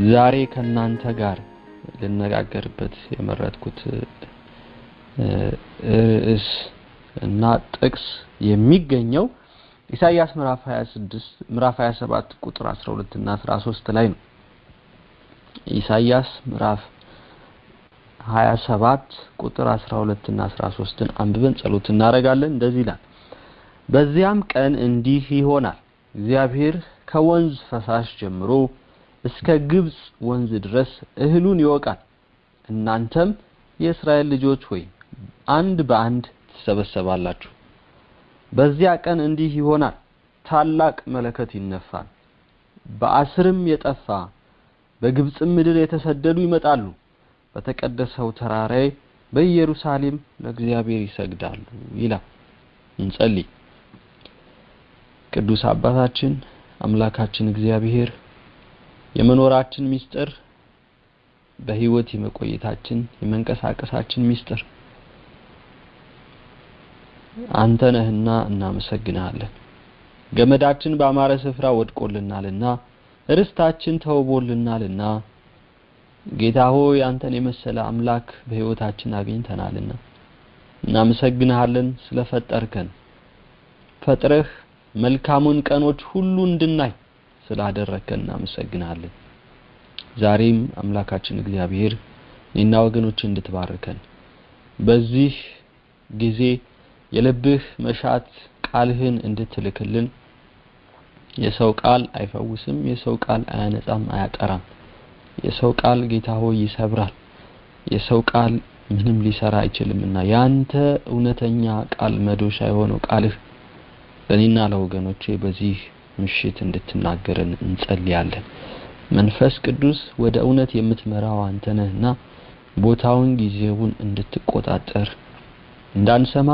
ዛሬ ከናንተ ጋር ልነጋገርበት የመረጥኩት ርዕስ እና ጥቅስ የሚገኘው ኢሳይያስ ምዕራፍ 27 ቁጥር 12 እና 13 ላይ ነው። ኢሳይያስ ምዕራፍ 27 ቁጥር 12 እና 13ን አንብበን ጸሎት እናደርጋለን። እንደዚህ ይላል: በዚያም ቀን እንዲህ ይሆናል፣ እግዚአብሔር ከወንዝ ፈሳሽ ጀምሮ እስከ ግብጽ ወንዝ ድረስ እህሉን ይወቃል። እናንተም የእስራኤል ልጆች ሆይ አንድ በአንድ ተሰበሰባላችሁ። በዚያ ቀን እንዲህ ይሆናል፣ ታላቅ መለከት ይነፋል። በአስርም የጠፋ በግብጽም ምድር የተሰደዱ ይመጣሉ። በተቀደሰው ተራራዬ በኢየሩሳሌም ለእግዚአብሔር ይሰግዳሉ ይላል። እንጸልይ። ቅዱስ አባታችን አምላካችን እግዚአብሔር የመኖራችን ሚስጥር፣ በህይወት የመቆየታችን የመንቀሳቀሳችን ሚስጥር አንተ ነህና እናመሰግናለን። ገመዳችን በአማረ ስፍራ ወድቆልናልና ርስታችን ተውቦልናልና ጌታ ሆይ አንተን የመሰለ አምላክ በህይወታችን አግኝተናልና እናመሰግናለን። ስለፈጠርከን ፈጥረህ መልካሙን ቀኖች ሁሉ እንድናይ ስላደረከን እናመሰግናለን። ዛሬም አምላካችን እግዚአብሔር እኔና ወገኖችን እንድትባርከን በዚህ ጊዜ የልብህ መሻት ቃልህን እንድትልክልን። የሰው ቃል አይፈውስም፣ የሰው ቃል አያነጻም፣ አያጠራም። የሰው ቃል ጌታ ሆይ ይሰብራል። የሰው ቃል ምንም ሊሰራ አይችልምና ያንተ እውነተኛ ቃል መዶሻ የሆነው ቃልህ ለኔና ለወገኖቼ በዚህ ምሽት እንድትናገረን እንጸልያለን። መንፈስ ቅዱስ ወደ እውነት የምትመራው አንተ ነህና ቦታውን ጊዜውን እንድትቆጣጠር፣ እንዳንሰማ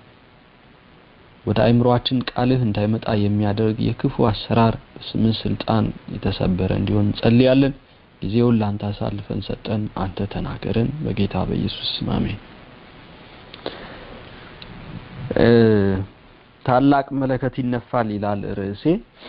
ወደ አይምሮአችን ቃልህ እንዳይመጣ የሚያደርግ የክፉ አሰራር በስምህ ስልጣን የተሰበረ እንዲሆን እንጸልያለን። ጊዜውን ላንተ አሳልፈን ሰጠን። አንተ ተናገረን በጌታ በኢየሱስ ስም አሜን። ታላቅ መለከት ይነፋል ይላል ርዕሴ።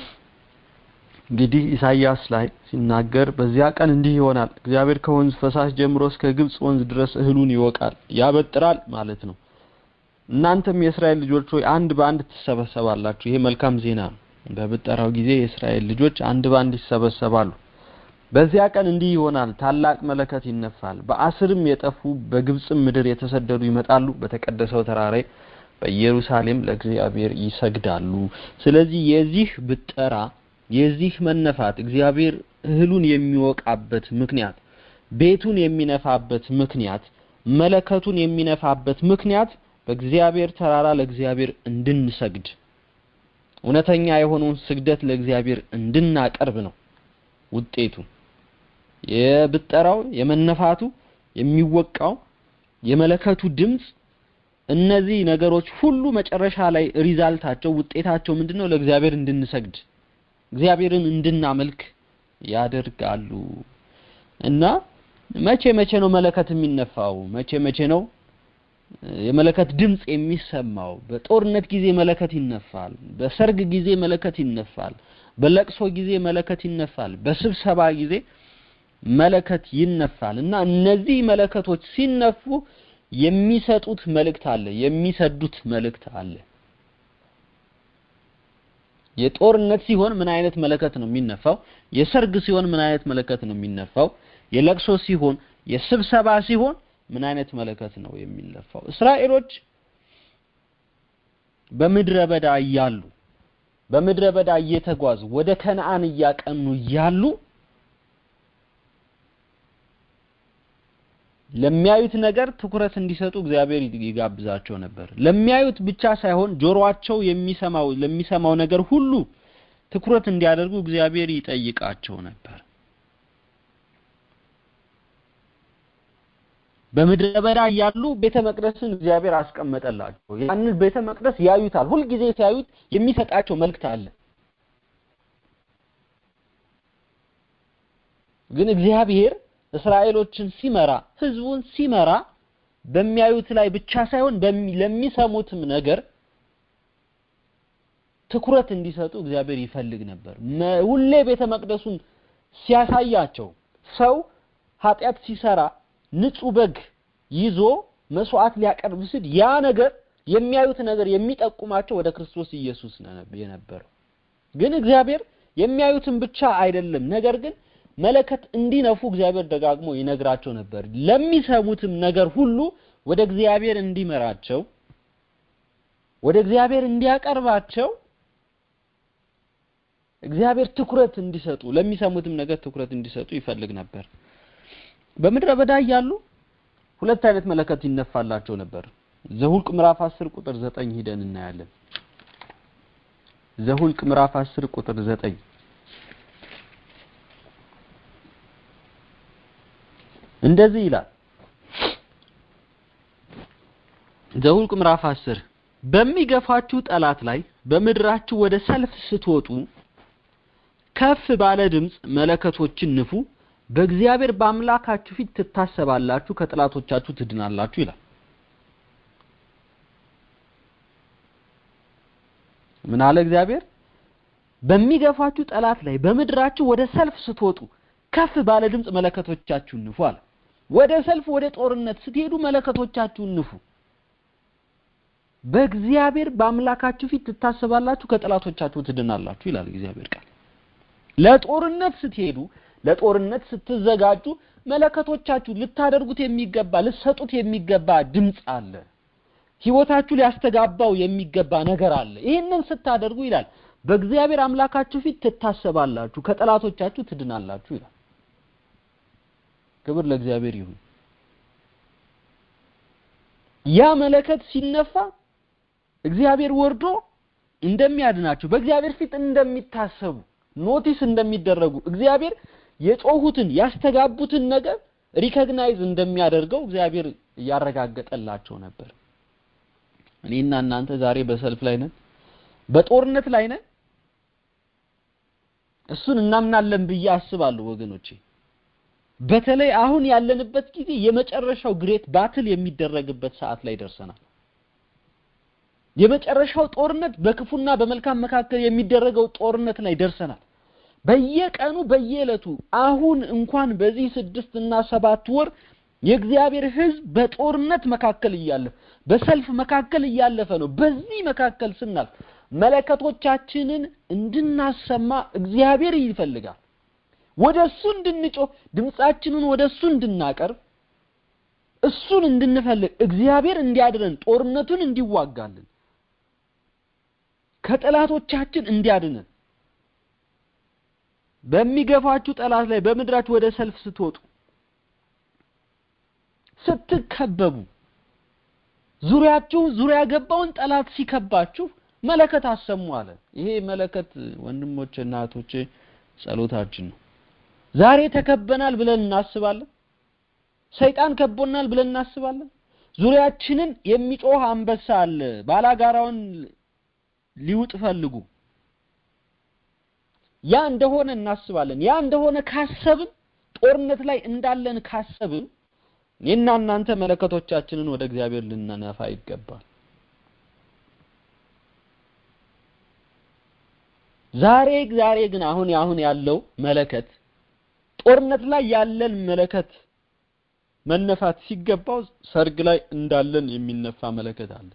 እንግዲህ ኢሳይያስ ላይ ሲናገር በዚያ ቀን እንዲህ ይሆናል፣ እግዚአብሔር ከወንዝ ፈሳሽ ጀምሮ እስከ ግብጽ ወንዝ ድረስ እህሉን ይወቃል፣ ያበጥራል ማለት ነው። እናንተም የእስራኤል ልጆች ሆይ አንድ በአንድ ተሰበሰባላችሁ። ይሄ መልካም ዜና ነው። በብጠራው ጊዜ የእስራኤል ልጆች አንድ በአንድ ይሰበሰባሉ። በዚያ ቀን እንዲህ ይሆናል፣ ታላቅ መለከት ይነፋል። በአስርም የጠፉ በግብጽም ምድር የተሰደዱ ይመጣሉ። በተቀደሰው ተራራዬ በኢየሩሳሌም ለእግዚአብሔር ይሰግዳሉ። ስለዚህ የዚህ ብጠራ የዚህ መነፋት እግዚአብሔር እህሉን የሚወቃበት ምክንያት፣ ቤቱን የሚነፋበት ምክንያት፣ መለከቱን የሚነፋበት ምክንያት በእግዚአብሔር ተራራ ለእግዚአብሔር እንድንሰግድ፣ እውነተኛ የሆነውን ስግደት ለእግዚአብሔር እንድናቀርብ ነው። ውጤቱ የብጠራው የመነፋቱ የሚወቃው የመለከቱ ድምጽ፣ እነዚህ ነገሮች ሁሉ መጨረሻ ላይ ሪዛልታቸው ውጤታቸው ምንድነው? ለእግዚአብሔር እንድንሰግድ እግዚአብሔርን እንድናመልክ ያደርጋሉ። እና መቼ ነው መለከት የሚነፋው? መቼ ነው የመለከት ድምጽ የሚሰማው? በጦርነት ጊዜ መለከት ይነፋል፣ በሰርግ ጊዜ መለከት ይነፋል፣ በለቅሶ ጊዜ መለከት ይነፋል፣ በስብሰባ ጊዜ መለከት ይነፋል። እና እነዚህ መለከቶች ሲነፉ የሚሰጡት መልእክት አለ፣ የሚሰዱት መልእክት አለ። የጦርነት ሲሆን ምን አይነት መለከት ነው የሚነፋው? የሰርግ ሲሆን ምን አይነት መለከት ነው የሚነፋው? የለቅሶ ሲሆን፣ የስብሰባ ሲሆን ምን አይነት መለከት ነው የሚነፋው? እስራኤሎች በምድረ በዳ እያሉ በምድረ በዳ እየተጓዙ ወደ ከነዓን እያቀኑ እያሉ ለሚያዩት ነገር ትኩረት እንዲሰጡ እግዚአብሔር ይጋብዛቸው ነበር። ለሚያዩት ብቻ ሳይሆን ጆሮአቸው ለሚሰማው ነገር ሁሉ ትኩረት እንዲያደርጉ እግዚአብሔር ይጠይቃቸው ነበር። በምድረ በዳ ያሉ ቤተ መቅደስን እግዚአብሔር አስቀመጠላቸው። ያንን ቤተ መቅደስ ያዩታል። ሁሉ ጊዜ ሲያዩት የሚሰጣቸው መልእክት አለ። ግን እግዚአብሔር እስራኤሎችን ሲመራ፣ ህዝቡን ሲመራ በሚያዩት ላይ ብቻ ሳይሆን ለሚሰሙትም ነገር ትኩረት እንዲሰጡ እግዚአብሔር ይፈልግ ነበር። ሁሌ ቤተ መቅደሱን ሲያሳያቸው ሰው ኃጢአት ሲሰራ ንጹህ በግ ይዞ መስዋዕት ሊያቀርብ ሲል ያ ነገር የሚያዩት ነገር የሚጠቁማቸው ወደ ክርስቶስ ኢየሱስ ነበር ግን እግዚአብሔር የሚያዩትን ብቻ አይደለም ነገር ግን መለከት እንዲነፉ እግዚአብሔር ደጋግሞ ይነግራቸው ነበር ለሚሰሙትም ነገር ሁሉ ወደ እግዚአብሔር እንዲመራቸው ወደ እግዚአብሔር እንዲያቀርባቸው እግዚአብሔር ትኩረት እንዲሰጡ ለሚሰሙትም ነገር ትኩረት እንዲሰጡ ይፈልግ ነበር በመድረ በዳ ያሉ ሁለት አይነት መለከት ይነፋላቸው ነበር ዘሁልቅ ምዕራፍ 10 ቁጥር 9 ሄደን እናያለን ዘሁልቅ ምዕራፍ 10 ቁጥር 9 እንደዚህ ይላል ዘሁልቅ ምዕራፍ 10 በሚገፋችሁ ጠላት ላይ በመድራችሁ ወደ ሰልፍ ስትወጡ ከፍ ባለ ድምጽ መለከቶችን ንፉ በእግዚአብሔር በአምላካችሁ ፊት ትታሰባላችሁ ከጠላቶቻችሁ ትድናላችሁ ይላል ምን አለ እግዚአብሔር በሚገፋችሁ ጠላት ላይ በመድራችሁ ወደ ሰልፍ ስትወጡ ከፍ ባለ ድምጽ መለከቶቻችሁን ንፉ አለ ወደ ሰልፍ ወደ ጦርነት ስትሄዱ መለከቶቻችሁን ንፉ በእግዚአብሔር በአምላካችሁ ፊት ትታሰባላችሁ ከጠላቶቻችሁ ትድናላችሁ ይላል እግዚአብሔር ቃል ለጦርነት ስትሄዱ ለጦርነት ስትዘጋጁ መለከቶቻችሁ ልታደርጉት የሚገባ ልትሰጡት የሚገባ ድምጽ አለ ህይወታችሁ ሊያስተጋባው የሚገባ ነገር አለ ይሄንን ስታደርጉ ይላል በእግዚአብሔር አምላካችሁ ፊት ትታሰባላችሁ ከጠላቶቻችሁ ትድናላችሁ ይላል ክብር ለእግዚአብሔር ይሁን ያ መለከት ሲነፋ እግዚአብሔር ወርዶ እንደሚያድናችሁ በእግዚአብሔር ፊት እንደሚታሰቡ ኖቲስ እንደሚደረጉ እግዚአብሔር የጮሁትን ያስተጋቡትን ነገር ሪኮግናይዝ እንደሚያደርገው እግዚአብሔር ያረጋግጠላቸው ነበር እኔና እናንተ ዛሬ በሰልፍ ላይ ነን በጦርነት ላይ ነን እሱን እናምናለን ብዬ አስባለሁ ወገኖቼ በተለይ አሁን ያለንበት ጊዜ የመጨረሻው ግሬት ባትል የሚደረግበት ሰዓት ላይ ደርሰናል የመጨረሻው ጦርነት በክፉና በመልካም መካከል የሚደረገው ጦርነት ላይ ደርሰናል በየቀኑ በየዕለቱ አሁን እንኳን በዚህ 6 እና 7 ወር የእግዚአብሔር ሕዝብ በጦርነት መካከል ያለፈ በሰልፍ መካከል ያለፈ ነው በዚህ መካከል ስናል መለከቶቻችንን እንድናሰማ እግዚአብሔር ይፈልጋል ወደሱ እንድንጮህ ድምጻችንን ወደሱ እንድናቀርብ እሱን እንድንፈልግ እግዚአብሔር እንዲያድነን ጦርነቱን እንዲዋጋልን ከጠላቶቻችን እንዲያድነን በሚገፋችሁ ጠላት ላይ በመድራችሁ ወደ ሰልፍ ስትወጡ ስትከበቡ ዙሪያ ገባውን ጠላት ሲከባችሁ መለከት አሰሙ አለ ይሄ መለከት ወንድሞቼ እናቶቼ ጸሎታችን ነው ዛሬ ተከበናል ብለን እናስባለን ሰይጣን ከቦናል ብለን እናስባለን ዙሪያችንን የሚጮህ አንበሳ አለ ባላጋራውን ሊውጥ ፈልጉ ያ እንደሆነ እናስባለን ያ እንደሆነ ካሰብን ጦርነት ላይ እንዳለን ካሰብን የና እናንተ መለከቶቻችንን ወደ እግዚአብሔር ልናነፋ ይገባል ዛሬ ግን አሁን ያለው መለከት ጦርነት ላይ ያለን መለከት መነፋት ሲገባው ሰርግ ላይ እንዳለን የሚነፋ መለከት አለ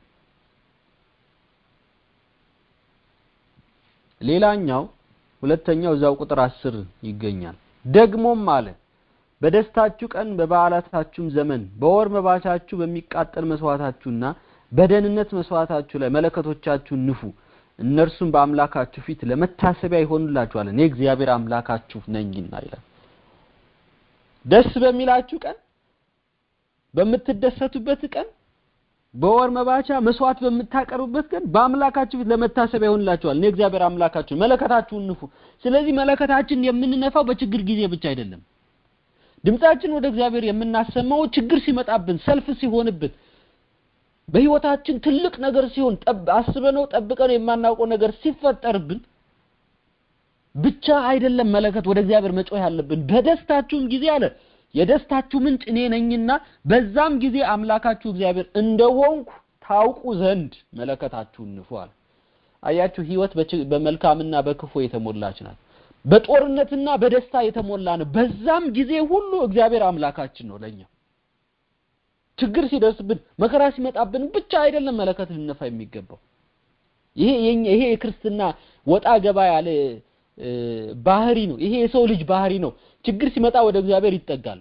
ሌላኛው ሁለተኛው እዛው ቁጥር 10 ይገኛል ደግሞም አለ በደስታችሁ ቀን በበዓላታችሁም ዘመን በወር መባቻችሁ በሚቃጠል መስዋዕታችሁና በደህንነት መስዋዕታችሁ ላይ መለከቶቻችሁን ንፉ እነርሱም በአምላካችሁ ፊት ለመታሰቢያ ይሆኑላችኋል እኔ እግዚአብሔር አምላካችሁ ነኝና ይላል ደስ በሚላችሁ ቀን በመትደሰቱበት ቀን በወር መባቻ መስዋዕት በመታቀርቡበት ቀን በአምላካችሁ ፊት ለመታሰቢያ ይሆኑላችኋል እኔ እግዚአብሔር አምላካችሁ መለከታችሁን ንፉ ስለዚህ መለከታችን የምንነፋው በችግር ጊዜ ብቻ አይደለም ድምጻችን ወደ እግዚአብሔር የምናሰማው ችግር ሲመጣብን ሰልፍ ሲሆንብን በህይወታችን ትልቅ ነገር ሲሆን አስበነው ጠብቀነው የማናውቀው ነገር ሲፈጠርብን ብቻ አይደለም መለከት ወደ እግዚአብሔር መጮህ ያለብን በደስታችሁም ጊዜ አለ የደስታችሁ ምንጭ እኔ ነኝና በዛም ጊዜ አምላካችሁ እግዚአብሔር እንደሆንኩ ታውቁ ዘንድ መለከታችሁን ንፉ አለ አያችሁ ህይወት በመልካምና በክፉ የተሞላች ናት በጦርነትና በደስታ የተሞላ ነው። በዛም ጊዜ ሁሉ እግዚአብሔር አምላካችን ነው ለኛ። ችግር ሲደርስብን መከራ ሲመጣብን ብቻ አይደለም መለከት ልንነፋ የሚገባው። ይሄ የክርስትና ወጣ ገባ ያለ ባህሪ ነው። ይሄ የሰው ልጅ ባህሪ ነው። ችግር ሲመጣ ወደ እግዚአብሔር ይጠጋል።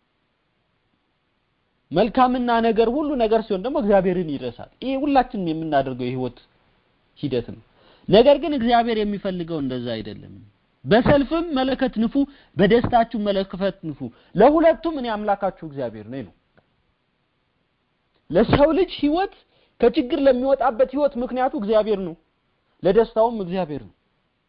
መልካምና ነገር ሁሉ ነገር ሲሆን ደግሞ እግዚአብሔርን ይረሳል። ይሄ ሁላችንም የምናደርገው የህይወት ሂደት ነው። ነገር ግን እግዚአብሔር የሚፈልገው እንደዛ አይደለም። በሰልፍም መለከት ንፉ፣ በደስታችሁ መለከት ንፉ፣ ለሁለቱም እኔ አምላካችሁ እግዚአብሔር ነኝ ነው። ለሰው ልጅ ህይወት ከችግር ለሚወጣበት ህይወት ምክንያቱ እግዚአብሔር ነው። ለደስታውም እግዚአብሔር ነው።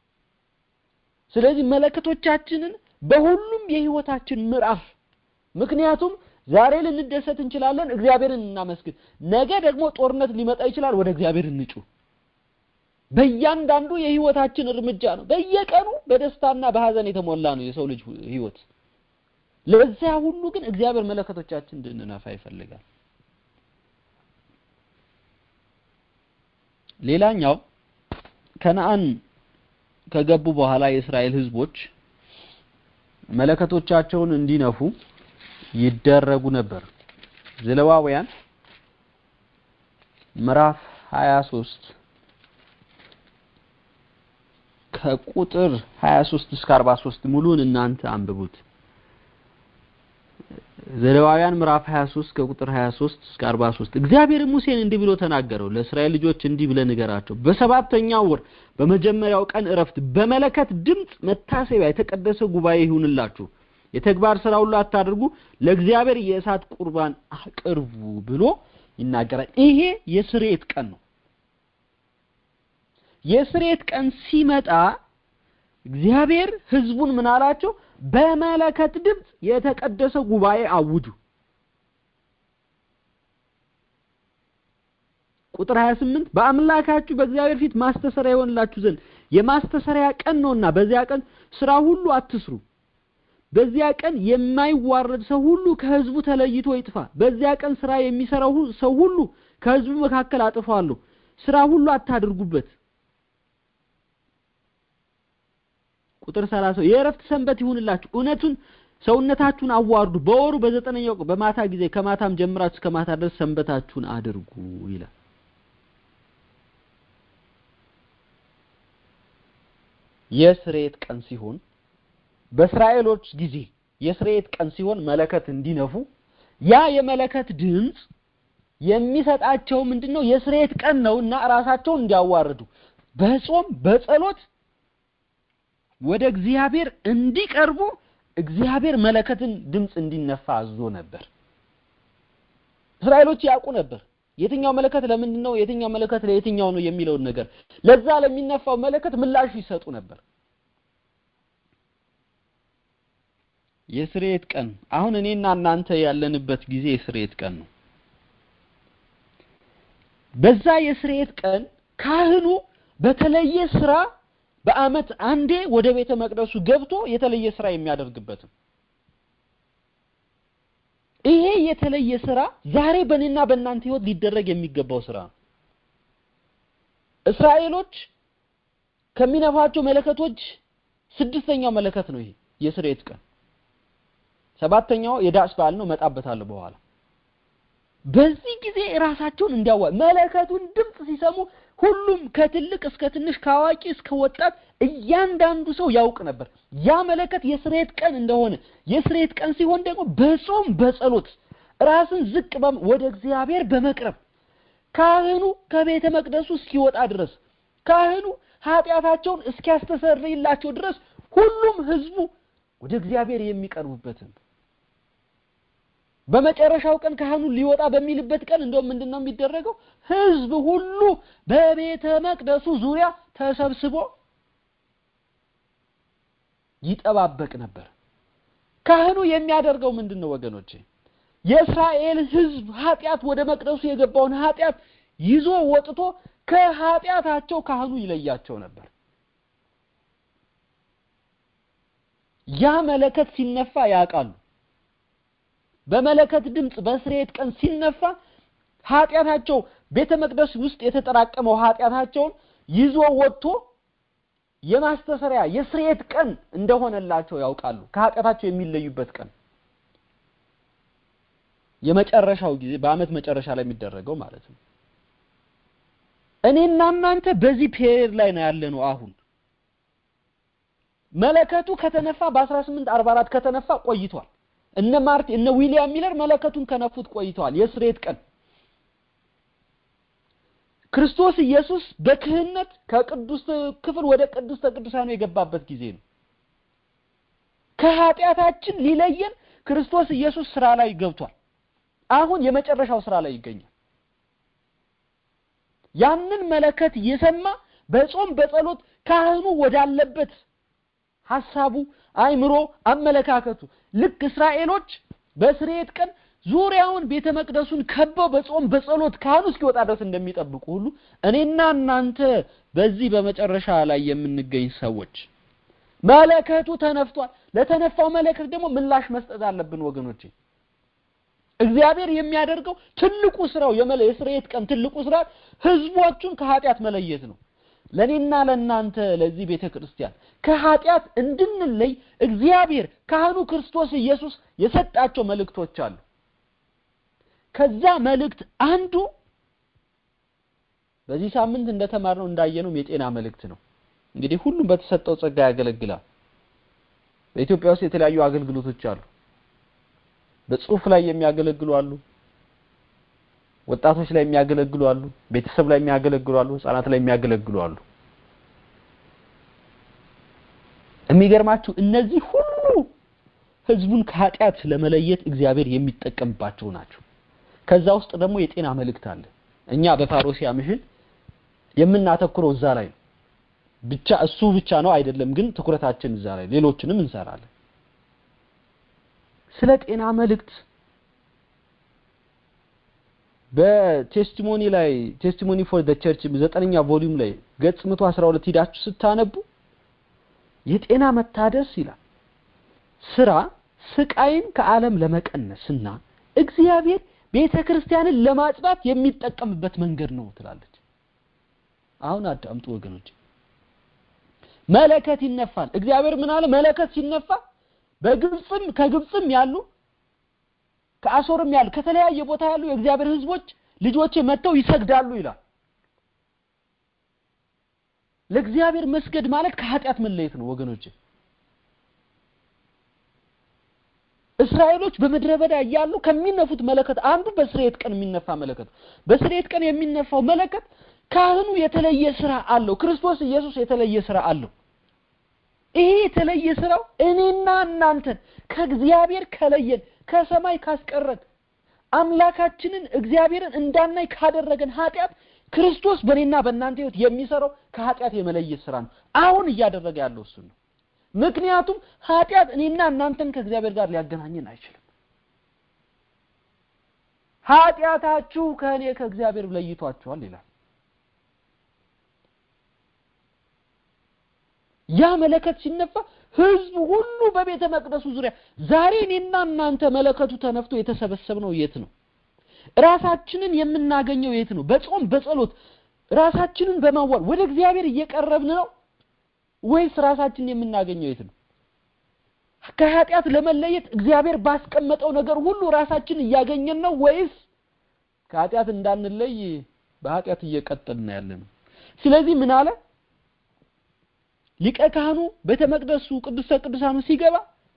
ስለዚህ መለከቶቻችንን በሁሉም የህይወታችን ምዕራፍ ምክንያቱም ዛሬ ልንደሰት እንችላለን፣ እግዚአብሔርን እናመስግን። ነገ ደግሞ ጦርነት ሊመጣ ይችላል፣ ወደ እግዚአብሔር እንጩ። በእያንዳንዱ የህይወታችን እርምጃ ነው። በየቀኑ በደስታና በሐዘን የተሞላ ነው የሰው ልጅ ህይወት። ለዛ ሁሉ ግን እግዚአብሔር መለከቶቻችን እንድንነፋ ይፈልጋል። ሌላኛው ከነዓን ከገቡ በኋላ የእስራኤል ህዝቦች መለከቶቻቸውን እንዲነፉ ይደረጉ ነበር። ዘሌዋውያን ምዕራፍ 23 ከቁጥር 23 እስከ 43 ሙሉን እናንተ አንብቡት። ዘሌዋውያን ምዕራፍ 23 ከቁጥር 23 እስከ 43 እግዚአብሔር ሙሴን እንዲህ ብሎ ተናገረው። ለእስራኤል ልጆች እንዲህ ብለህ ንገራቸው፣ በሰባተኛው ወር በመጀመሪያው ቀን ዕረፍት በመለከት ድምጽ መታሰቢያ የተቀደሰ ጉባኤ ይሁንላችሁ። የተግባር ሥራ ሁሉ አታድርጉ፣ ለእግዚአብሔር የእሳት ቁርባን አቅርቡ ብሎ ይናገራል። ይሄ የስርየት ቀን ነው። የስርየት ቀን ሲመጣ እግዚአብሔር ህዝቡን ምን አላቸው? በመለከት ድምጽ የተቀደሰ ጉባኤ አውጁ። ቁጥር 28 በአምላካችሁ በእግዚአብሔር ፊት ማስተሰሪያ ይሆንላችሁ ዘንድ የማስተሰሪያ ቀን ነውና በዚያ ቀን ሥራ ሁሉ አትስሩ። በዚያ ቀን የማይዋረድ ሰው ሁሉ ከህዝቡ ተለይቶ ይጥፋ። በዚያ ቀን ሥራ የሚሰራው ሰው ሁሉ ከህዝቡ መካከል አጥፋለሁ። ሥራ ሁሉ አታድርጉበት። ቁጥር 30 የዕረፍት ሰንበት ይሁንላችሁ። እውነቱን ሰውነታችሁን አዋርዱ። በወሩ በዘጠነኛው ቀን በማታ ጊዜ ከማታም ጀምራችሁ እስከ ማታ ድረስ ሰንበታችሁን አድርጉ ይላል። የስርየት ቀን ሲሆን በእስራኤሎች ጊዜ የስርየት ቀን ሲሆን መለከት እንዲነፉ ያ የመለከት ድምጽ የሚሰጣቸው ምንድነው? የስርየት ቀን ነውና ራሳቸውን እንዲያዋርዱ በጾም በጸሎት ወደ እግዚአብሔር እንዲቀርቡ እግዚአብሔር መለከትን ድምጽ እንዲነፋ አዞ ነበር። እስራኤሎች ያውቁ ነበር የትኛው መለከት ለምንድነው፣ የትኛው መለከት ለየትኛው ነው የሚለው ነገር። ለዛ ለሚነፋው መለከት ምላሽ ይሰጡ ነበር። የስርየት ቀን አሁን እኔና እናንተ ያለንበት ጊዜ የስርየት ቀን ነው። በዛ የስርየት ቀን ካህኑ በተለየ ስራ በአመት አንዴ ወደ ቤተ መቅደሱ ገብቶ የተለየ ስራ የሚያደርግበት ይሄ የተለየ ስራ ዛሬ በእኔና በእናንተ ህይወት ሊደረግ የሚገባው ስራ። እስራኤሎች ከሚነፋቸው መለከቶች ስድስተኛው መለከት ነው ይሄ የስርየት ቀን። ሰባተኛው የዳስ በዓል ነው፣ መጣበታለሁ በኋላ። በዚህ ጊዜ ራሳቸውን እንዲያዋ መለከቱን ድምጽ ሲሰሙ ሁሉም ከትልቅ እስከ ትንሽ ከአዋቂ እስከ ወጣት እያንዳንዱ ሰው ያውቅ ነበር ያ መለከት የስርየት ቀን እንደሆነ። የስርየት ቀን ሲሆን ደግሞ በጾም በጸሎት ራስን ዝቅ ወደ እግዚአብሔር በመቅረብ ካህኑ ከቤተ መቅደሱ እስኪወጣ ድረስ ካህኑ ኃጢያታቸውን እስኪያስተሰርይላቸው ድረስ ሁሉም ህዝቡ ወደ እግዚአብሔር የሚቀርቡበት በመጨረሻው ቀን ካህኑ ሊወጣ በሚልበት ቀን እንደው ምንድነው የሚደረገው? ህዝብ ሁሉ በቤተ መቅደሱ ዙሪያ ተሰብስቦ ይጠባበቅ ነበር። ካህኑ የሚያደርገው ምንድነው ወገኖቼ? የእስራኤል ህዝብ ኃጢያት ወደ መቅደሱ የገባውን ኃጢያት ይዞ ወጥቶ ከኃጢያታቸው ካህኑ ይለያቸው ነበር። ያ መለከት ሲነፋ ያውቃሉ። በመለከት ድምጽ በስርየት ቀን ሲነፋ ኃጢያታቸው ቤተ መቅደስ ውስጥ የተጠራቀመው ኃጢያታቸውን ይዞ ወጥቶ የማስተሰሪያ የስርየት ቀን እንደሆነላቸው ያውቃሉ ከኃጢአታቸው የሚለዩበት ቀን የመጨረሻው ጊዜ በአመት መጨረሻ ላይ የሚደረገው ማለት ነው እኔና እናንተ በዚህ ፔሪየድ ላይ ነው ያለነው አሁን መለከቱ ከተነፋ በ1844 ከተነፋ ቆይቷል እነ ማርቲን እነ ዊሊያም ሚለር መለከቱን ከነፉት ቆይቷል የስርየት ቀን ክርስቶስ ኢየሱስ በክህነት ከቅዱስ ክፍል ወደ ቅዱስ ቅዱሳኑ የገባበት ጊዜ ነው ከኃጢአታችን ሊለየን ክርስቶስ ኢየሱስ ስራ ላይ ገብቷል አሁን የመጨረሻው ስራ ላይ ይገኛል ያንን መለከት የሰማ በጾም በጸሎት ካህኑ ወዳለበት ሐሳቡ አይምሮ አመለካከቱ ልክ እስራኤሎች በስርየት ቀን ዙሪያውን ቤተ መቅደሱን ከበው በጾም በጸሎት ካህኑ እስኪወጣ ድረስ እንደሚጠብቁ ሁሉ እኔና እናንተ በዚህ በመጨረሻ ላይ የምንገኝ ሰዎች መለከቱ ተነፍቷል ለተነፋው መለከት ደግሞ ምላሽ መስጠት አለብን ወገኖቼ እግዚአብሔር የሚያደርገው ትልቁ ስራው የስርየት ቀን ትልቁ ስራ ህዝቦቹን ከኃጢአት መለየት ነው ለኔና ለናንተ ለዚህ ቤተክርስቲያን ከኃጢአት እንድንለይ እግዚአብሔር ካህኑ ክርስቶስ ኢየሱስ የሰጣቸው መልእክቶች አሉ ከዛ መልእክት አንዱ በዚህ ሳምንት እንደተማርነው እንዳየነው የጤና መልእክት ነው እንግዲህ ሁሉም በተሰጠው ጸጋ ያገለግላል በኢትዮጵያ ውስጥ የተለያዩ አገልግሎቶች አሉ በጽሁፍ ላይ የሚያገለግሉ አሉ ወጣቶች ላይ የሚያገለግሉ አሉ ቤተሰብ ላይ የሚያገለግሉ አሉ ህፃናት ላይ የሚያገለግሉ አሉ የሚገርማችሁ እነዚህ ሁሉ ህዝቡን ከኃጢአት ለመለየት እግዚአብሔር የሚጠቀምባቸው ናቸው ከዛ ውስጥ ደግሞ የጤና መልእክት አለ እኛ በፓሮሲያ ምሽን የምናተኩረው እዛ ላይ ብቻ እሱ ብቻ ነው አይደለም ግን ትኩረታችን እዛ ላይ ሌሎችንም እንሰራለን ስለ ጤና መልእክት በቴስቲሞኒ ላይ ቴስቲሞኒ ፎር ዘ ቸርች 9ኛ ቮልዩም ላይ ገጽ 112 ሄዳችሁ ስታነቡ የጤና መታደስ ይላል ስራ ስቃይን ከዓለም ለመቀነስና እግዚአብሔር ቤተክርስቲያንን ለማጽዳት የሚጠቀምበት መንገድ ነው ትላለች አሁን አዳምጡ ወገኖች መለከት ይነፋል እግዚአብሔር ምን አለ መለከት ሲነፋ በግብጽም ከግብጽም ያሉ ከአሶርም ያሉ ከተለያየ ቦታ ያሉ የእግዚአብሔር ህዝቦች ልጆቼ መተው ይሰግዳሉ ይላል ለእግዚአብሔር መስገድ ማለት ከኃጢአት መለየት ነው ወገኖች እስራኤሎች በመድረ በዳ ያሉ ከሚነፉት መለከት አንዱ በስርየት ቀን የሚነፋ መለከት በስርየት ቀን የሚነፋው መለከት ካህኑ የተለየ ስራ አለው ክርስቶስ ኢየሱስ የተለየ ስራ አለው ይሄ የተለየ ስራው እኔና እናንተን ከእግዚአብሔር ከለየን ከሰማይ ካስቀረን አምላካችንን እግዚአብሔርን እንዳናይ ካደረገን ኃጢአት ክርስቶስ በእኔና በእናንተ ህይወት የሚሰራው ከኃጢአት የመለየት ስራ ነው አሁን እያደረገ ያለው እሱ ነው ምክንያቱም ኃጢአት እኔና እናንተን ከእግዚአብሔር ጋር ሊያገናኘን አይችልም ኃጢአታችሁ ከኔ ከእግዚአብሔር ለይቷችኋል ይላል ያ መለከት ሲነፋ ህዝብ ሁሉ በቤተ መቅደሱ ዙሪያ ዛሬ እኔና እናንተ መለከቱ ተነፍቶ የተሰበሰብነው የት ነው ራሳችንን የምናገኘው የት ነው በጾም በጸሎት ራሳችንን በማዋል ወደ እግዚአብሔር እየቀረብን ነው ወይስ ራሳችንን የምናገኘው የት ነው ከኃጢአት ለመለየት እግዚአብሔር ባስቀመጠው ነገር ሁሉ ራሳችንን እያገኘን ነው ወይስ ከኃጢአት እንዳንለይ በኃጢአት እየቀጠልን ያለነው ስለዚህ ምን አለ ሊቀ ካህኑ ቤተ መቅደሱ ቅዱስ ቅዱሳኑ ሲገባ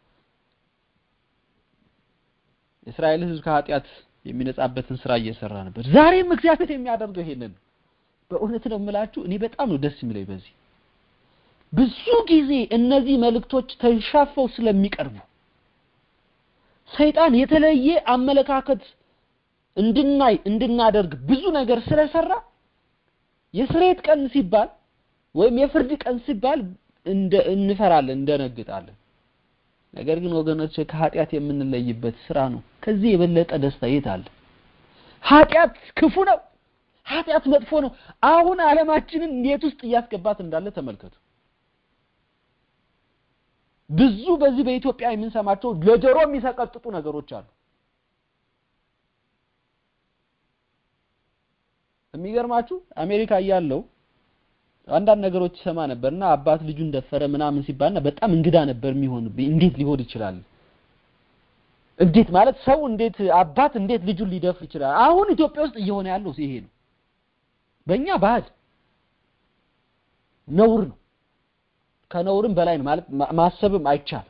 እስራኤል ህዝብ ከኃጢአት የሚነጻበትን ስራ እየሰራ ነበር ዛሬም እግዚአብሔር የሚያደርገው ይሄንን በእውነት ነው የምላችሁ እኔ በጣም ነው ደስ የሚለኝ በዚህ ብዙ ጊዜ እነዚህ መልእክቶች ተንሻፈው ስለሚቀርቡ ሰይጣን የተለየ አመለካከት እንድናደርግ ብዙ ነገር ስለሰራ የስርየት ቀን ሲባል ወይም የፍርድ ቀን ሲባል እንፈራለን እንደነግጣለን ነገር ግን ወገኖች ከኃጢአት የምንለይበት ስራ ነው ከዚህ የበለጠ ደስታ የት አለ ኃጢአት ክፉ ነው ኃጢአት መጥፎ ነው አሁን ዓለማችንን እንዴት ውስጥ ያስገባት እንዳለ ተመልከቱ ብዙ በዚህ በኢትዮጵያ የምንሰማቸው ለጆሮ የሚሰቀጥጡ ነገሮች አሉ የሚገርማችሁ አሜሪካ ያለው አንዳንድ ነገሮች ይሰማ ነበርና አባት ልጁን ደፈረ ምናምን ሲባልና በጣም እንግዳ ነበር የሚሆንብኝ እንዴት ሊሆን ይችላል እንዴት ማለት ሰው እንዴት አባት እንዴት ልጁን ሊደፍር ይችላል አሁን ኢትዮጵያ ውስጥ እየሆነ ያለው ይሄ ነው በእኛ ባህል ነውር ነው ከነውርም በላይ ነው ማለት ማሰብም አይቻል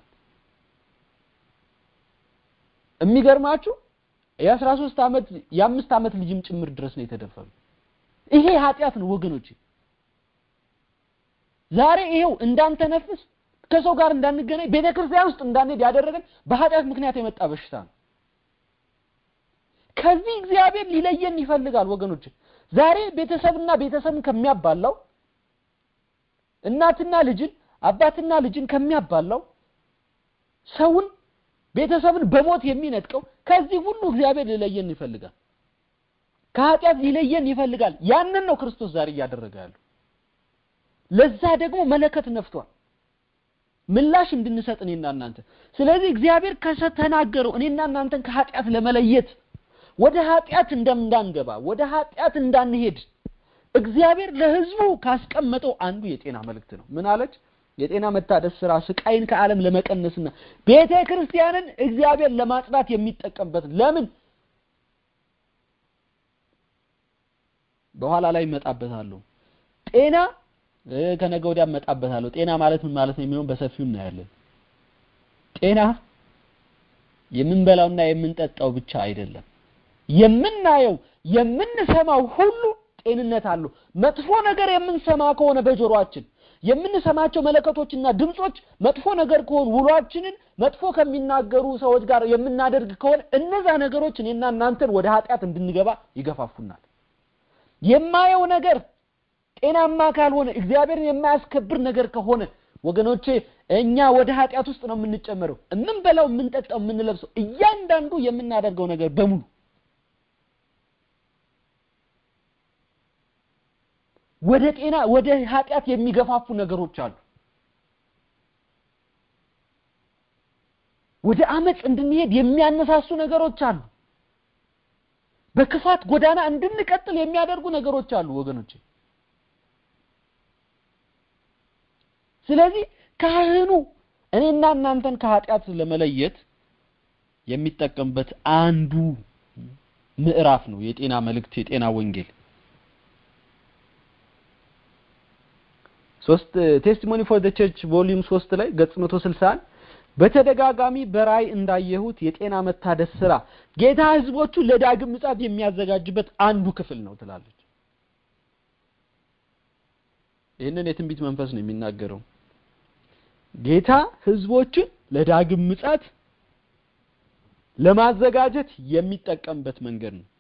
የሚገርማችሁ የ13 አመት የ5 አመት ልጅም ጭምር ድረስ ነው የተደፈሩ ይሄ ኃጢያት ነው ወገኖች ዛሬ ይሄው እንዳንተ ነፍስ ከሰው ጋር እንዳንገናኝ ቤተክርስቲያን ውስጥ እንዳንሄድ ያደረገን በኃጢያት ምክንያት የመጣ በሽታ ነው ከዚህ እግዚአብሔር ሊለየን ይፈልጋል ወገኖች ዛሬ ቤተሰብና ቤተሰብን ከሚያባላው እናትና ልጅን አባትና ልጅን ከሚያባላው ሰውን ቤተሰብን በሞት የሚነጥቀው ከዚህ ሁሉ እግዚአብሔር ሊለየን ይፈልጋል ከኃጢያት ሊለየን ይፈልጋል ያንን ነው ክርስቶስ ዛሬ ያደረገ ያለው ለዛ ደግሞ መለከት ነፍቷል ምላሽ እንድንሰጥ እኔና እናንተ ስለዚህ እግዚአብሔር ከተናገረው እኔና እናንተን ከኃጢያት ለመለየት ወደ ኃጢያት እንዳንገባ ወደ ኃጢያት እንዳንሄድ እግዚአብሔር ለሕዝቡ ካስቀመጠው አንዱ የጤና መልእክት ነው ምን አለች የጤና መታደስ ሥራ ስቃይን ከዓለም ለመቀነስና ቤተክርስቲያንን እግዚአብሔር ለማጽናት የሚጠቀምበት ለምን በኋላ ላይ መጣበታለሁ ጤና ከነገ ወዲያ መጣበታለሁ ጤና ማለት ምን ማለት ነው የሚሆን በሰፊው እናያለን ጤና የምንበላውና የምንጠጣው ብቻ አይደለም የምናየው የምንሰማው ሁሉ ጤንነት አለው መጥፎ ነገር የምንሰማ ከሆነ በጆሮአችን የምንሰማቸው መለከቶችና ድምጾች መጥፎ ነገር ከሆነ ውሏችንን መጥፎ ከሚናገሩ ሰዎች ጋር የምናደርግ ከሆነ እነዛ ነገሮች እኔና እናንተን ወደ ኃጢያት እንድንገባ ይገፋፉናል የማየው ነገር ጤናማ ካልሆነ እግዚአብሔርን የማያስከብር ነገር ከሆነ ወገኖቼ እኛ ወደ ኃጢያት ውስጥ ነው የምንጨመረው እንበላው እንጠጣው እንለብሰው እያንዳንዱ የምናደርገው ነገር በሙሉ ወደ ጤና ወደ ኃጢያት የሚገፋፉ ነገሮች አሉ ወደ አመጽ እንድንሄድ የሚያነሳሱ ነገሮች አሉ በክፋት ጎዳና እንድንቀጥል የሚያደርጉ ነገሮች አሉ ወገኖቼ ስለዚህ ካህኑ እኔና እናንተን ከኃጢያት ለመለየት የሚጠቀምበት አንዱ ምዕራፍ ነው የጤና መልእክት የጤና ወንጌል 3 ቴስቲሞኒ ፎር ዘ ቸርች ቮሊዩም 3 ላይ ገጽ 161 በተደጋጋሚ በራይ እንዳየሁት የጤና መታደስ ሥራ ጌታ ሕዝቦቹ ለዳግም ምጽአት የሚያዘጋጅበት አንዱ ክፍል ነው ትላለች ይሄንን የትንቢት መንፈስ ነው የሚናገረው ጌታ ሕዝቦቹን ለዳግም ምጽአት ለማዘጋጀት የሚጠቀምበት መንገድ ነው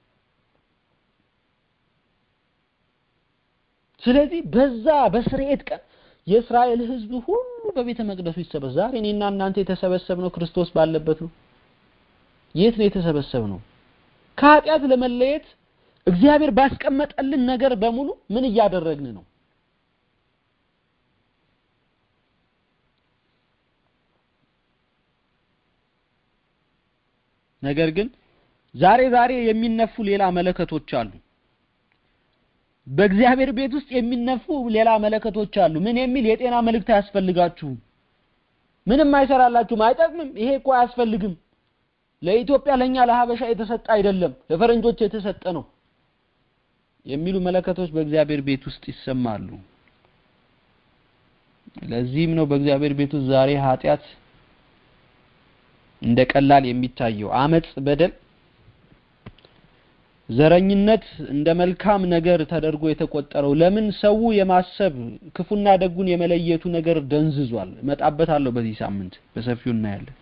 ስለዚህ በዛ በስርየት ቀን የእስራኤል ሕዝብ ሁሉ በቤተ መቅደሱ ይሰበሰባል ዛሬ እኔና እናንተ የተሰበሰብነው ክርስቶስ ባለበት ነው የት ነው የተሰበሰብነው ከኃጢያት ለመለየት እግዚአብሔር ባስቀመጠልን ነገር በሙሉ ምን እያደረግን ነው ነገር ግን ዛሬ የሚነፉ ሌላ መለከቶች አሉ በእግዚአብሔር ቤት ውስጥ የሚነፉ ሌላ መለከቶች አሉ ምን የሚል የጤና መልእክት ያስፈልጋችሁ ምንም አይሰራላችሁም አይጠቅምም ይሄ እኮ አያስፈልግም ለኢትዮጵያ ለኛ ለሐበሻ የተሰጠ አይደለም ለፈረንጆች የተሰጠ ነው የሚሉ መለከቶች በእግዚአብሔር ቤት ውስጥ ይሰማሉ ለዚህም ነው በእግዚአብሔር ቤት ውስጥ ዛሬ ኃጢያት እንደ ቀላል የሚታየው አመጽ በደል ዘረኝነት እንደ መልካም ነገር ተደርጎ የተቆጠረው ለምን ሰው የማሰብ ክፉና ደጉን የመለየቱ ነገር ደንዝዟል መጣበታለሁ በዚህ ሳምንት በሰፊው እናያለን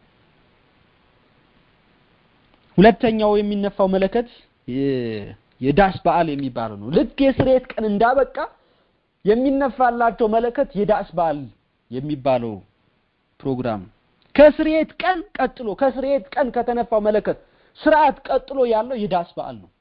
ሁለተኛው የሚነፋው መለከት የዳስ በዓል የሚባለው ነው ልክ የስርየት ቀን እንዳበቃ የሚነፋላቸው መለከት የዳስ በዓል የሚባለው ፕሮግራም ከስርየት ቀን ቀጥሎ ከስርየት ቀን ከተነፋው መለከት ስርዓት ቀጥሎ ያለው የዳስ በዓል ነው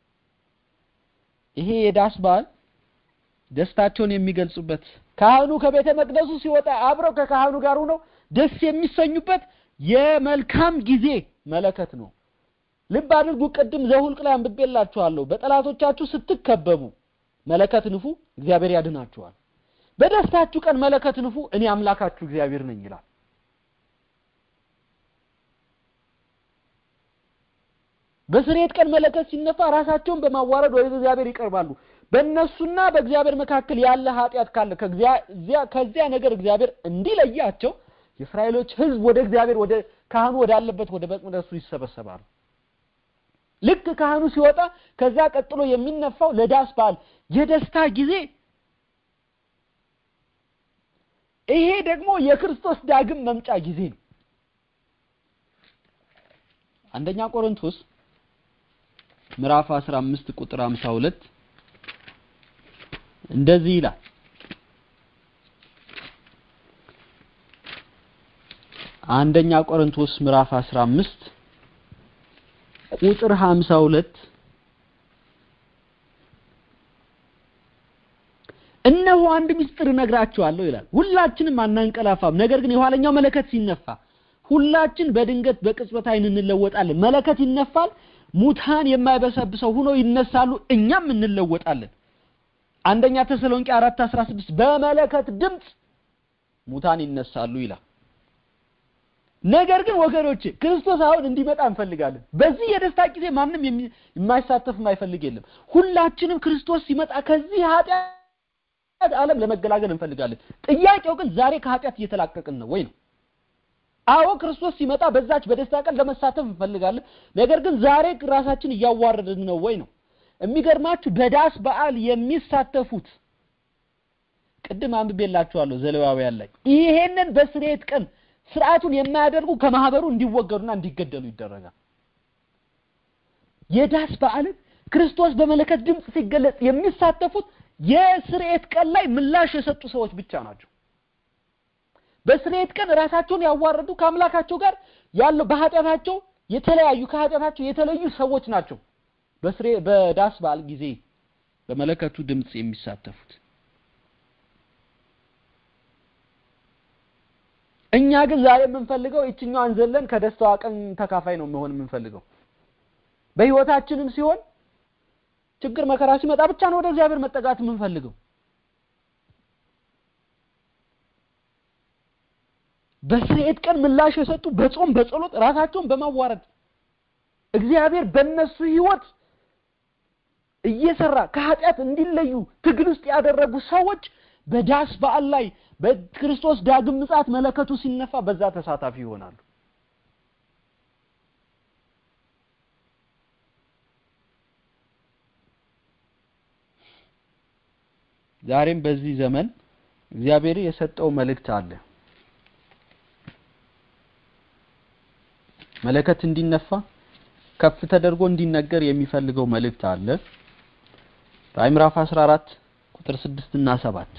ይሄ የዳስ በዓል ደስታቸውን የሚገልጹበት ካህኑ ከቤተ መቅደሱ ሲወጣ አብረው ከካህኑ ጋር ሆነው ደስ የሚሰኙበት የመልካም ጊዜ መለከት ነው ልብ አድርጉ ቅድም ዘሁልቅ ላይ አንብቤላችኋለሁ በጠላቶቻችሁ ስትከበቡ መለከት ንፉ እግዚአብሔር ያድናችኋል በደስታችሁ ቀን መለከት ንፉ እኔ አምላካችሁ እግዚአብሔር ነኝ ይላል በስርየት ቀን መለከት ሲነፋ ራሳቸውን በማዋረድ ወደ እግዚአብሔር ይቀርባሉ በእነሱና በእግዚአብሔር መካከል ያለ ኃጢአት ካለ ከዚያ ነገር እግዚአብሔር እንዲለያቸው የእስራኤሎች ሕዝብ ወደ እግዚአብሔር ወደ ካህኑ ወዳለበት ወደ መቅደሱ ይሰበሰባሉ ልክ ካህኑ ሲወጣ ከዛ ቀጥሎ የሚነፋው ለዳስ በዓል የደስታ ጊዜ ይሄ ደግሞ የክርስቶስ ዳግም መምጫ ጊዜ ነው አንደኛ ቆሮንቶስ ምዕራፍ 15 ቁጥር 52 እንደዚህ ይላል አንደኛ ቆሮንቶስ ምዕራፍ 15 ቁጥር 52 እነሆ አንድ ምስጢር ነግራችኋለሁ ይላል ሁላችንም አናንቀላፋም ነገር ግን የኋለኛው መለከት ሲነፋ ሁላችን በድንገት በቅጽበት አይን እንለወጣለን መለከት ይነፋል ሙታን የማይበሰብሰው ሆኖ ይነሳሉ እኛም እንለወጣለን አንደኛ ተሰሎንቄ 4:16 በመለከት ድምጽ ሙታን ይነሳሉ ይላል ነገር ግን ወገኖቼ ክርስቶስ አሁን እንዲመጣ እንፈልጋለን በዚህ የደስታ ጊዜ ማንንም የማይሳተፍ የማይፈልግ የለም ሁላችንም ክርስቶስ ሲመጣ ከዚህ ኃጢአት ዓለም ለመገላገል እንፈልጋለን ጥያቄው ግን ዛሬ ከኃጢአት እየተላቀቅን ነው ወይ ነው አዎ ክርስቶስ ሲመጣ በዛች በደስታ ቀን ለመሳተፍ እንፈልጋለን ነገር ግን ዛሬ ራሳችን ያዋረድን ነው ወይ ነው የሚገርማችሁ በዳስ በዓል የሚሳተፉት ቅድም አንብቤላችኋለሁ ዘሌዋውያን ላይ ይሄንን በስርየት ቀን ስርዓቱን የማያደርጉ ከማህበሩ እንዲወገዱና እንዲገደሉ ይደረጋል የዳስ በዓል ክርስቶስ በመለከት ድምጽ ሲገለጽ የሚሳተፉት የስርየት ቀን ላይ ምላሽ የሰጡ ሰዎች ብቻ ናቸው በስርየት ቀን ራሳቸውን ያዋረዱ ከአምላካቸው ጋር ያለው በኃጢአታቸው የተለያዩ ከኃጢአታቸው የተለዩ ሰዎች ናቸው በዳስ በዓል ጊዜ በመለከቱ ድምጽ የሚሳተፉት እኛ ግን ዛሬ የምንፈልገው እቺኛዋን ዘለን ከደስታው ቀን ተካፋይ ነው መሆን የምንፈልገው በህይወታችንም ሲሆን ችግር መከራ ሲመጣ ብቻ ነው ወደ እግዚአብሔር መጠጋት የምንፈልገው በስርየት ቀን ምላሽ የሰጡ በጾም በጸሎት ራሳቸውን በማዋረድ እግዚአብሔር በእነሱ ህይወት እየሰራ ከኃጢአት እንዲለዩ ትግል ውስጥ ያደረጉ ሰዎች በዳስ በዓል ላይ በክርስቶስ ዳግም ምጽአት መለከቱ ሲነፋ በዛ ተሳታፊ ይሆናሉ ዛሬም በዚህ ዘመን እግዚአብሔር የሰጠው መልእክት አለ መለከት እንዲነፋ ከፍ ተደርጎ እንዲነገር የሚፈልገው መልእክት አለ በምዕራፍ 14 ቁጥር 6 እና 7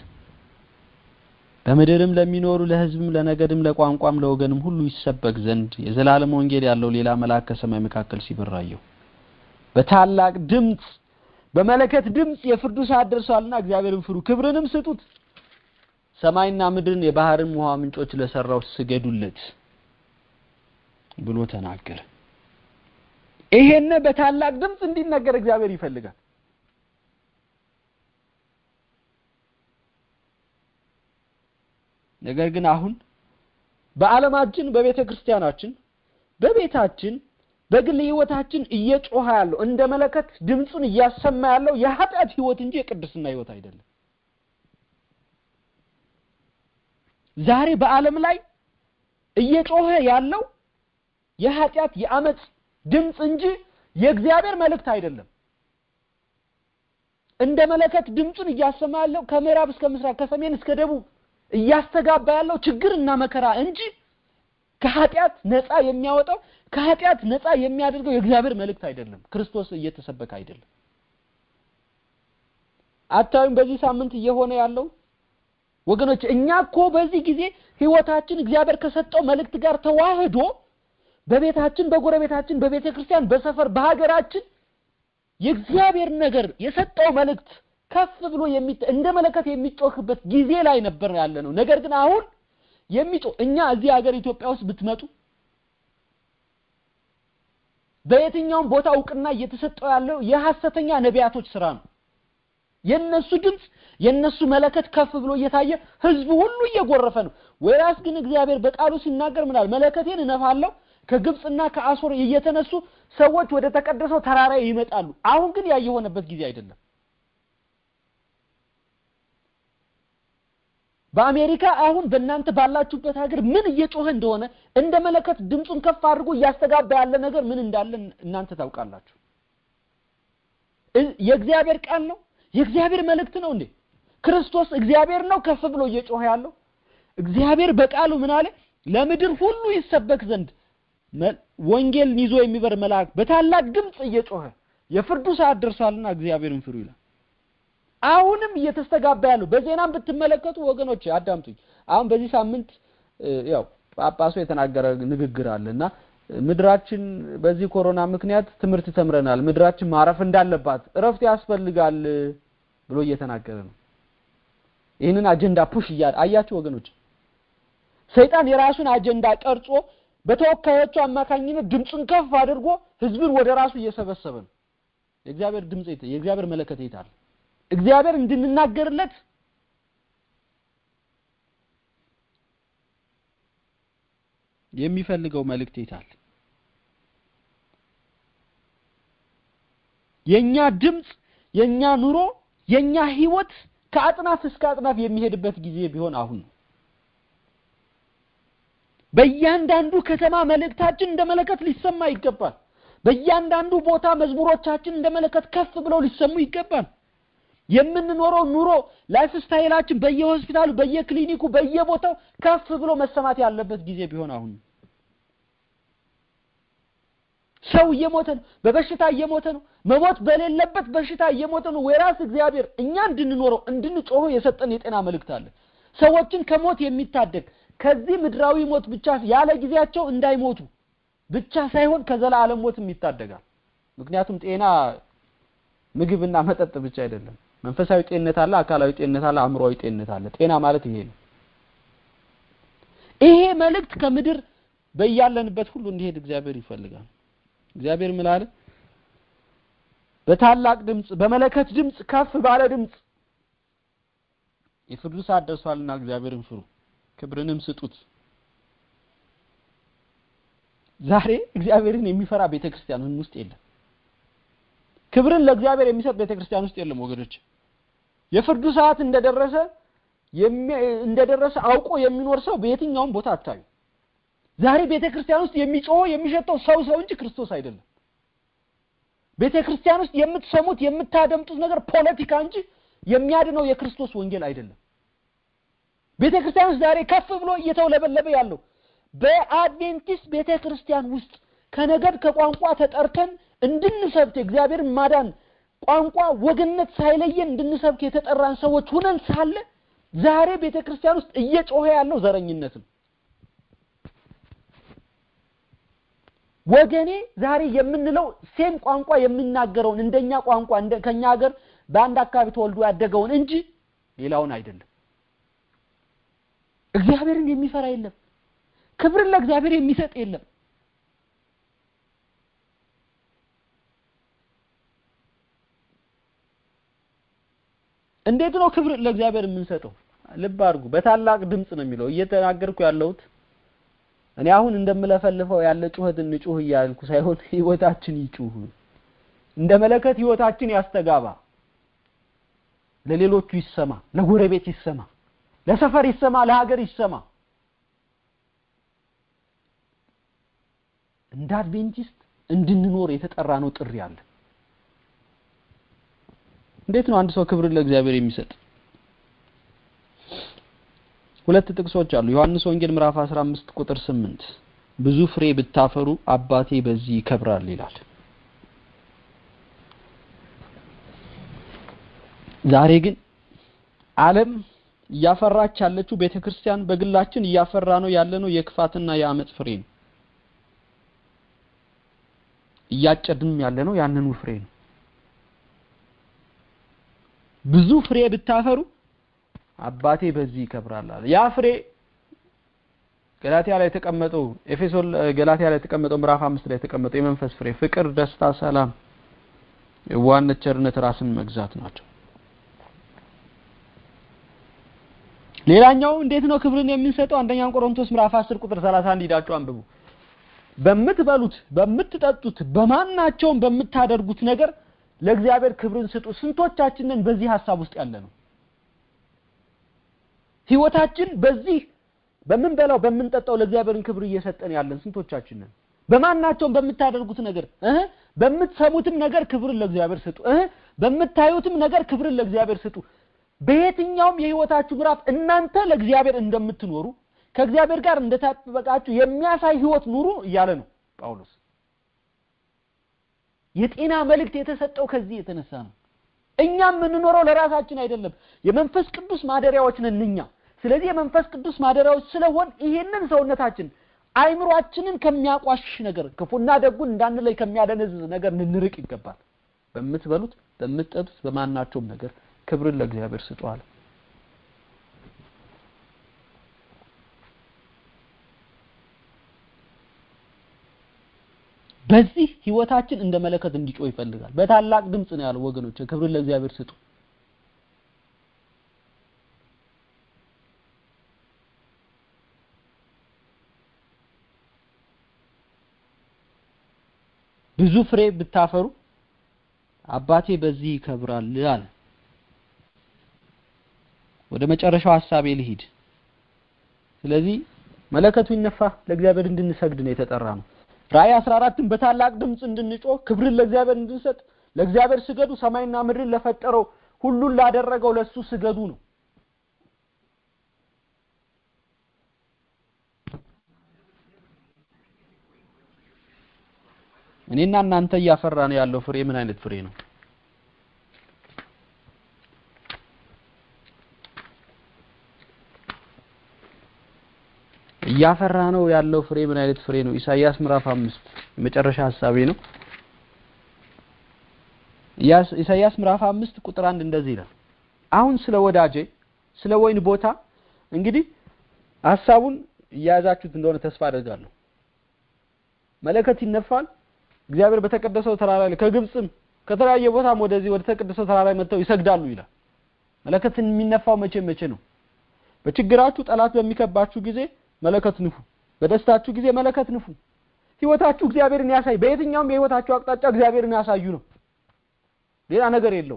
በመደረም ለሚኖሩ ለህዝብም ለነገድም ለቋንቋም ለወገንም ሁሉ ይሰበክ ዘንድ የዘላለም ወንጌል ያለው ሌላ መልአክ ከሰማይ መካከል ሲበራየው በታላቅ ድምጽ በመለከት ድምጽ የፍርዱ ሰዓት ደርሷልና እግዚአብሔርን ፍሩ ክብርንም ስጡት ሰማይና ምድርን የባህርን ውሃ ምንጮች ለሰራው ስገዱለት ብሎ ተናገረ ይሄን በታላቅ ድምጽ እንዲነገር እግዚአብሔር ይፈልጋል ነገር ግን አሁን በዓለማችን በቤተክርስቲያናችን በቤታችን በግል ህይወታችን እየጮሃ ያለው እንደ መለከት ድምጹን እያሰማ ያለው የኃጢአት ህይወት እንጂ የቅድስና ህይወት አይደለም ዛሬ በዓለም ላይ እየጮሃ ያለው የኃጢአት የአመጽ ድምጽ እንጂ የእግዚአብሔር መልእክት አይደለም እንደ መለከት ድምጹን እያሰማ ያለው ከምዕራብ እስከ ምስራቅ ከሰሜን እስከ ደቡብ እያስተጋባ ያለው ችግርና መከራ እንጂ ከኃጢአት ነፃ የሚያወጣው ከኃጢአት ነፃ የሚያደርገው የእግዚአብሔር መልእክት አይደለም ክርስቶስ እየተሰበከ አይደለም አታዩም በዚህ ሳምንት እየሆነ ያለው ወገኖች እኛኮ በዚህ ጊዜ ህይወታችን እግዚአብሔር ከሰጠው መልእክት ጋር ተዋህዶ በቤታችን በጎረቤታችን በቤተክርስቲያን በሰፈር በሀገራችን የእግዚአብሔር ነገር የሰጠው መልእክት ከፍ ብሎ እንደ መለከት የሚጮህበት ጊዜ ላይ ነበር ያለነው ነገር ግን አሁን እኛ እዚህ ሀገር ኢትዮጵያ ውስጥ ብትመጡ በየትኛውም ቦታ ዕውቅና እየተሰጠው ያለው የሐሰተኛ ነቢያቶች ስራ ነው የነሱ ድምጽ የነሱ መለከት ከፍ ብሎ እየታየ ህዝቡ ሁሉ እየጎረፈ ነው ወራስ ግን እግዚአብሔር በቃሉ ሲናገር ምናል መለከቴን እነፋለሁ ከግብጽና ከአሶር እየተነሱ ሰዎች ወደ ተቀደሰው ተራራ ይመጣሉ አሁን ግን ያየሆነበት ጊዜ አይደለም በአሜሪካ አሁን በእናንተ ባላችሁበት ሀገር ምን እየጮኸ እንደሆነ እንደ መለከት ድምጹን ከፍ አድርጎ ያስተጋባ ያለ ነገር ምን እንዳለ እናንተ ታውቃላችሁ የእግዚአብሔር ቃል ነው የእግዚአብሔር መልእክት ነው እንዴ ክርስቶስ እግዚአብሔር ነው ከፍ ብሎ እየጮኸ ያለው እግዚአብሔር በቃሉ ምን አለ ለምድር ሁሉ ይሰበክ ዘንድ ወንጌል ይዞ የሚበር መልአክ በታላቅ ድምጽ እየጮኸ የፍርዱ ሰዓት ደርሷልና እግዚአብሔርን ፍሩ ይላል አሁንም እየተስተጋባ ያለው በዜናም ብትመለከቱ ወገኖች አዳምጡኝ አሁን በዚህ ሳምንት ያው ጳጳሱ የተናገረ ንግግር አለና ምድራችን በዚህ ኮሮና ምክንያት ትምህርት ተምረናል ምድራችን ማረፍ እንዳለባት እረፍት ያስፈልጋል ብሎ እየተናገረ ነው ይሄንን አጀንዳ ፑሽ ይያል አያችሁ ወገኖች ሰይጣን የራሱን አጀንዳ ቀርጾ በተወካዮቹ አማካኝነት ድምጽን ከፍ አድርጎ ህዝብን ወደ ራሱ እየሰበሰበ ነው የእግዚአብሔር ድምጽ የእግዚአብሔር መለከት ይታል እግዚአብሔር እንድንናገርለት የሚፈልገው መልእክት ይታል የኛ ድምጽ የኛ ኑሮ የኛ ህይወት ከአጥናፍ እስከ አጥናፍ የሚሄድበት ጊዜ ቢሆን አሁን በእያንዳንዱ ከተማ መልእክታችን እንደመለከት ሊሰማ ይገባል በእያንዳንዱ ቦታ መዝሙሮቻችን እንደመለከት ከፍ ብለው ሊሰሙ ይገባል የምንኖረው ኑሮ ላይፍ ስታይላችን በየሆስፒታሉ በየክሊኒኩ በየቦታው ከፍ ብሎ መሰማት ያለበት ጊዜ ቢሆን አሁን ሰው እየሞተ ነው በበሽታ እየሞተ ነው መሞት በሌለበት በሽታ እየሞተ ነው ወራስ እግዚአብሔር እኛ እንድንኖረው እንድንጮህ የሰጠን የጤና መልእክት አለ ሰዎችን ከሞት የሚታደግ ከዚህ ምድራዊ ሞት ብቻ ያለ ጊዜያቸው እንዳይሞቱ ብቻ ሳይሆን ከዘላለም ሞትም ይታደጋል ምክንያቱም ጤና ምግብና መጠጥ ብቻ አይደለም መንፈሳዊ ጤንነት አለ አካላዊ ጤንነት አለ አእምሮአዊ ጤንነት አለ ጤና ማለት ይሄ ነው ይሄ መልእክት ከምድር በእያለንበት ሁሉ እንዲሄድ እግዚአብሔር ይፈልጋል እግዚአብሔር ምን አለ በታላቅ ድምጽ በመለከት ድምጽ ከፍ ባለ ድምጽ የፍርዱ ሰዓት ደርሷልና እግዚአብሔርን ፍሩ ክብርንም ስጡት ዛሬ እግዚአብሔርን የሚፈራ ቤተክርስቲያን ውስጥ የለም ክብርን ለእግዚአብሔር የሚሰጥ ቤተክርስቲያን ውስጥ የለም ወገኖች የፍርዱ ሰዓት እንደደረሰ አውቆ የሚኖር ሰው በየትኛውም ቦታ አታዩ ዛሬ ቤተክርስቲያን ውስጥ የሚጮህ የሚሸተው ሰው እንጂ ክርስቶስ አይደለም ቤተክርስቲያን ውስጥ የምትሰሙት የምታደምጡት ነገር ፖለቲካ እንጂ የሚያድነው የክርስቶስ ወንጌል አይደለም ቤተክርስቲያን ውስጥ ዛሬ ከፍ ብሎ እየተውለበለበ ያለው በአድቬንቲስት ቤተክርስቲያን ውስጥ ከነገድ ከቋንቋ ተጠርተን እንድንሰብክ እግዚአብሔርን ማዳን ቋንቋ ወገነት ሳይለየን እንድንሰብክ የተጠራን ሰዎች ሆነን ሳለ ዛሬ ቤተክርስቲያን ውስጥ እየጮኸ ያለው ዘረኝነት ነው ወገኔ ዛሬ የምንለው ሴም ቋንቋ የሚናገረውን እንደኛ ቋንቋ ከኛ ሀገር በአንድ አካባቢ ተወልዶ ያደገውን እንጂ ሌላውን አይደለም እግዚአብሔርን የሚፈራ የለም ክብርን ለእግዚአብሔር የሚሰጥ የለም እንዴት ነው ክብር ለእግዚአብሔር የምንሰጠው ልብ አድርጉ በታላቅ ድምጽ ነው የሚለው እየተናገርኩ ያለሁት እኔ አሁን እንደምለፈልፈው ያለ ጩኸት እንጩህ ይያልኩ ሳይሆን ህይወታችን ይጩህ እንደ መለከት ህይወታችን ያስተጋባ ለሌሎቹ ይሰማ ለጎረቤት ይሰማ ለሰፈር ይሰማ ለሀገር ይሰማ እንደ አድቬንቲስት እንድንኖር የተጠራ ነው ጥሪ አለ እንዴት ነው አንድ ሰው ክብርን ለእግዚአብሔር የሚሰጥ ሁለት ጥቅሶች አሉ ዮሐንስ ወንጌል ምዕራፍ 15 ቁጥር 8 ብዙ ፍሬ ብታፈሩ አባቴ በዚህ ይከብራል ይላል ዛሬ ግን ዓለም ያፈራች ያለችው ቤተክርስቲያን በግላችን ያፈራ ነው ያለነው የክፋትና የአመጽ ፍሬ ነው ያጨድም ያለነው ያንኑ ፍሬ ነው ብዙ ፍሬ ብታፈሩ አባቴ በዚህ ይከብራል ያ ፍሬ ገላትያ ላይ ተቀመጠው ኤፌሶን ገላትያ ላይ ተቀመጠው ምዕራፍ 5 ላይ ተቀመጠው የመንፈስ ፍሬ ፍቅር ደስታ ሰላም የዋህነት ቸርነት ራስን መግዛት ናቸው ሌላኛው እንዴት ነው ክብርን የምንሰጠው? አንደኛ ቆሮንቶስ ምዕራፍ 10 ቁጥር 31 ሄዳችሁ አንብቡ። በምትበሉት በምትጠጡት በማናቸውም በምታደርጉት ነገር ለእግዚአብሔር ክብርን ስጡ። ስንቶቻችንን በዚህ ሐሳብ ውስጥ ያለ ነው? ህይወታችን በዚህ በመንበላው በመንጠጣው ለእግዚአብሔርን ክብር እየሰጠን ያለን ስንቶቻችንን? በማናቸውም በምታደርጉት ነገር በምትሰሙትም ነገር ክብርን ለእግዚአብሔር ስጡ። በምታዩትም ነገር ክብርን ለእግዚአብሔር ስጡ። በየትኛውም የህይወታችሁ ምዕራፍ እናንተ ለእግዚአብሔር እንደምትኖሩ ከእግዚአብሔር ጋር እንደታጠቃችሁ የሚያሳይ ህይወት ኑሩ እያለ ነው ጳውሎስ። የጤና መልእክት የተሰጠው ከዚህ የተነሳ ነው። እኛም የምንኖረው ለራሳችን አይደለም፣ የመንፈስ ቅዱስ ማደሪያዎች ነን እኛ። ስለዚህ የመንፈስ ቅዱስ ማደሪያዎች ስለሆን ይሄንን ሰውነታችን አይምሮአችንን ከሚያቋሽሽ ነገር ክፉና ደጉን እንዳንለይ ከሚያደነዝዝ ነገር እንርቅ ይገባል። በምትበሉት በምትጠጡት በማናቸውም ነገር ክብርን ለእግዚአብሔር ስጡ አለ። በዚህ ህይወታችን እንደ መለከት እንዲጮህ ይፈልጋል። በታላቅ ድምጽ ነው ያለው ወገኖች፣ ክብርን ለእግዚአብሔር ስጡ። ብዙ ፍሬ ብታፈሩ አባቴ በዚህ ይከብራል አለ። ወደ መጨረሻው ሐሳቤ ልሂድ። ስለዚህ መለከቱ ይነፋ ለእግዚአብሔር እንድንሰግድ ነው የተጠራ ነው። ራእይ 14ን በታላቅ ድምጽ እንድንጮህ ክብርን ለእግዚአብሔር እንድንሰጥ ለእግዚአብሔር ስገዱ፣ ሰማይና ምድርን ለፈጠረው ሁሉን ላደረገው ለሱ ስገዱ ነው። እኔና እናንተ ያፈራን ያለው ፍሬ ምን አይነት ፍሬ ነው? ያፈራነው ያለው ፍሬ ምን አይነት ፍሬ ነው? ኢሳይያስ ምዕራፍ 5 የመጨረሻ ሐሳቤ ነው። ኢሳይያስ ምዕራፍ 5 ቁጥር 1 እንደዚህ ይላል። አሁን ስለ ወዳጄ ስለ ወይን ቦታ እንግዲህ ሐሳቡን ያያዛችሁት እንደሆነ ተስፋ አደርጋለሁ። መለከት ይነፋል። እግዚአብሔር በተቀደሰው ተራራ ላይ ከግብጽም ከተለያየ ቦታም ወደዚህ ወደ ተቀደሰው ተራራ ላይ መጥተው ይሰግዳሉ ይላል። መለከትን የሚነፋው መቼ ነው? በችግራችሁ ጠላት በሚከባችሁ ጊዜ መለከት ንፉ። በደስታችሁ ጊዜ መለከት ንፉ። ህይወታችሁ እግዚአብሔርን ያሳይ። በየትኛውም የህይወታችሁ አቅጣጫ እግዚአብሔርን ያሳዩ ነው። ሌላ ነገር የለው።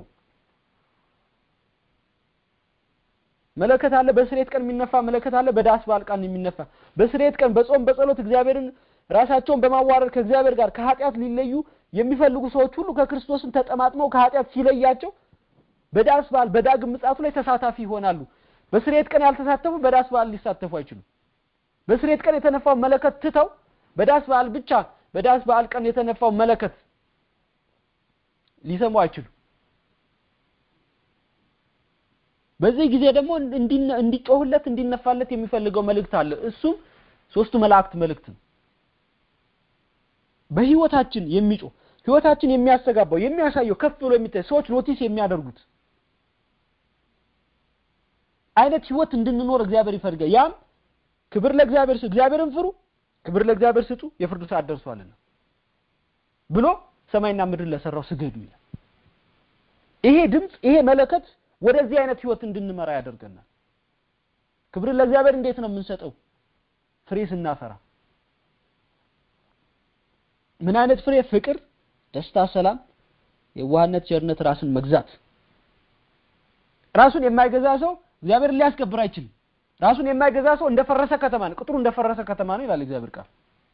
መለከት አለ። በስሬት ቀን የሚነፋ መለከት አለ። በዳስ በዓል ቀን የሚነፋ በስሬት ቀን በጾም በጸሎት እግዚአብሔርን ራሳቸውን በማዋረድ ከእግዚአብሔር ጋር ከኃጢአት ሊለዩ የሚፈልጉ ሰዎች ሁሉ ከክርስቶስን ተጠማጥመው ከኃጢአት ሲለያቸው በዳስ በዓል በዳግም ምጽአቱ ላይ ተሳታፊ ይሆናሉ። በስሬት ቀን ያልተሳተፉ በዳስ በዓል ሊሳተፉ አይችሉም። በስሬት ቀን የተነፋው መለከት ትተው በዳስ በዓል ብቻ በዳስ በዓል ቀን የተነፋው መለከት ሊሰሙ አይችሉም። በዚህ ጊዜ ደግሞ እንዲጮህለት እንዲነፋለት የሚፈልገው መልእክት አለ። እሱም ሶስቱ መላእክት መልእክት ነው። በህይወታችን የሚጮህ ህይወታችን የሚያሰጋባው የሚያሳየው ከፍ ብሎ የሚታይ ሰዎች ኖቲስ የሚያደርጉት አይነት ህይወት እንድንኖር እግዚአብሔር ይፈልጋል። ያም ክብር ለእግዚአብሔር ስጡ፣ እግዚአብሔርን ፍሩ፣ ክብር ለእግዚአብሔር ስጡ፣ የፍርዱ ሰዓት ደርሷልና ብሎ ሰማይና ምድር ለሰራው ስገዱ ይላል። ይሄ ድምጽ ይሄ መለከት ወደዚህ አይነት ህይወት እንድንመራ ያደርገናል። ክብር ለእግዚአብሔር እንዴት ነው የምንሰጠው? ፍሬ ስናፈራ። ምን አይነት ፍሬ? ፍቅር፣ ደስታ፣ ሰላም፣ የዋህነት፣ ቸርነት፣ ራስን መግዛት። ራሱን የማይገዛ ሰው እግዚአብሔር ሊያስከብር አይችልም። ራሱን የማይገዛ ሰው እንደፈረሰ ከተማ ነው፣ ቅጥሩ እንደፈረሰ ከተማ ነው ይላል እግዚአብሔር ቃል።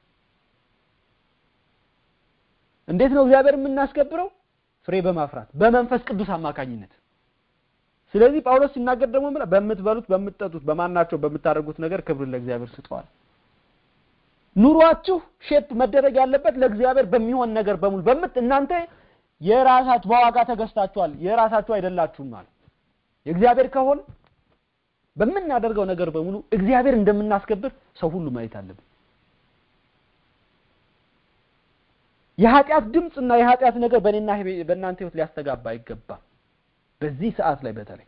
እንዴት ነው እግዚአብሔር የምናስከብረው? ፍሬ በማፍራት በመንፈስ ቅዱስ አማካኝነት። ስለዚህ ጳውሎስ ሲናገር ደግሞ በምትበሉት በምትጠጡት በማናቸው በምታደርጉት ነገር ክብር ለእግዚአብሔር ስጡዋል። ኑሯችሁ ሼፕ መደረግ ያለበት ለእግዚአብሔር በሚሆን ነገር በሙሉ እናንተ የራሳችሁ በዋጋ ተገዝታችኋል፣ የራሳችሁ አይደላችሁም ማለት የእግዚአብሔር ከሆነ በመናደርገው ነገር በሙሉ እግዚአብሔር እንደምናስከብር ሰው ሁሉ ማየት አለበት። የኃጢአት ድምጽና የኃጢአት ነገር በእኔና በእናንተ ህይወት ሊያስተጋባ አይገባም። በዚህ ሰዓት ላይ በተለይ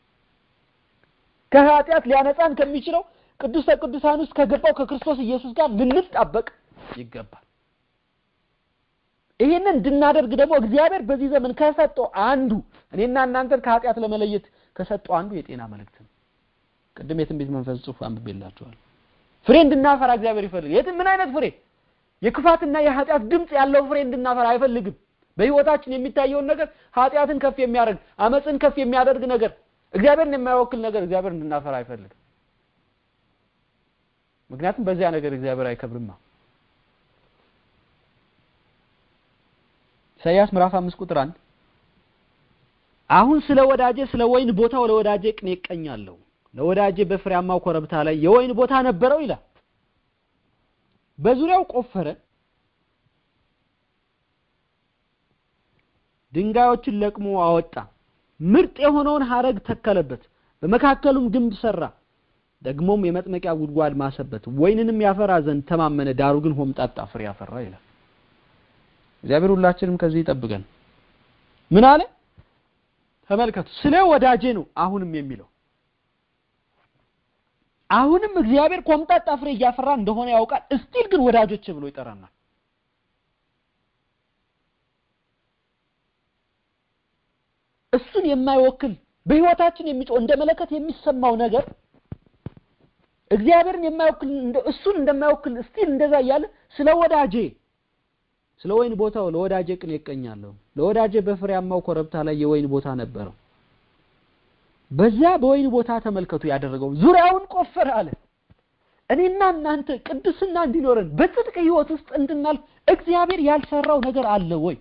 ከኃጢአት ሊያነጻን ከሚችለው ቅዱስ ቅዱሳን ውስጥ ከገባው ከክርስቶስ ኢየሱስ ጋር ልንጣበቅ ይገባል። ይሄንን እንድናደርግ ደግሞ እግዚአብሔር በዚህ ዘመን ከሰጠው አንዱ እኔና እናንተን ከኃጢአት ለመለየት ከሰጠው አንዱ የጤና መልእክት ነው። ቅድም የትንቢት መንፈስ ጽሑፍ አንብቤላችኋል ፍሬ እንድናፈራ እግዚአብሔር ይፈልጋል ምን አይነት ፍሬ የክፋትና የኃጢአት ድምጽ ያለው ፍሬ እንድናፈራ አይፈልግም በህይወታችን የሚታየውን ነገር ኃጢአትን ከፍ የሚያደርግ አመጽን ከፍ የሚያደርግ ነገር እግዚአብሔርን የማይወክል ነገር እግዚአብሔር እንድናፈራ አይፈልግም ምክንያቱም በዚያ ነገር እግዚአብሔር አይከብርማ ኢሳይያስ ምዕራፍ 5 ቁጥር 1 አሁን ስለ ወዳጄ ስለ ወይን ቦታው ለወዳጄ ቅኔ ቀኛለሁ ለወዳጄ በፍሬያማው ኮረብታ ላይ የወይን ቦታ ነበረው ይላል በዙሪያው ቆፈረ ድንጋዮችን ለቅሞ አወጣ ምርጥ የሆነውን ሐረግ ተከለበት በመካከሉም ግንብ ሰራ ደግሞም የመጥመቂያ ጉድጓድ ማሰበት ወይንንም ያፈራ ዘንድ ተማመነ ዳሩ ግን ሆምጣጣ ፍሬ ያፈራ ይላል እግዚአብሔር ሁላችንም ከዚህ ይጠብቀን ምን አለ ተመልከቱ ስለ ወዳጄ ነው አሁንም የሚለው አሁንም እግዚአብሔር ሆምጣጣ ፍሬ ያፈራ እንደሆነ ያውቃል እስቲል ግን ወዳጆች ብሎ ይጠራናል እሱን የማይወክል በህይወታችን የሚጮህ እንደ መለከት የሚሰማው ነገር እግዚአብሔርን የማይወክል እሱን እንደማይወክል እስቲል እንደዛ ያለ ስለ ወዳጄ ስለ ወይን ቦታው ለወዳጄ ቅኔ ይቀኛለሁ ለወዳጄ በፍሬያማው ኮረብታ ላይ የወይን ቦታ ነበረው በዛ በወይን ቦታ ተመልከቱ ያደረገው ዙሪያውን ቆፈረ አለ እኔና እናንተ ቅድስና እንዲኖረን በጽድቅ ህይወት ውስጥ እንድናልፍ እግዚአብሔር ያልሰራው ነገር አለ ወይ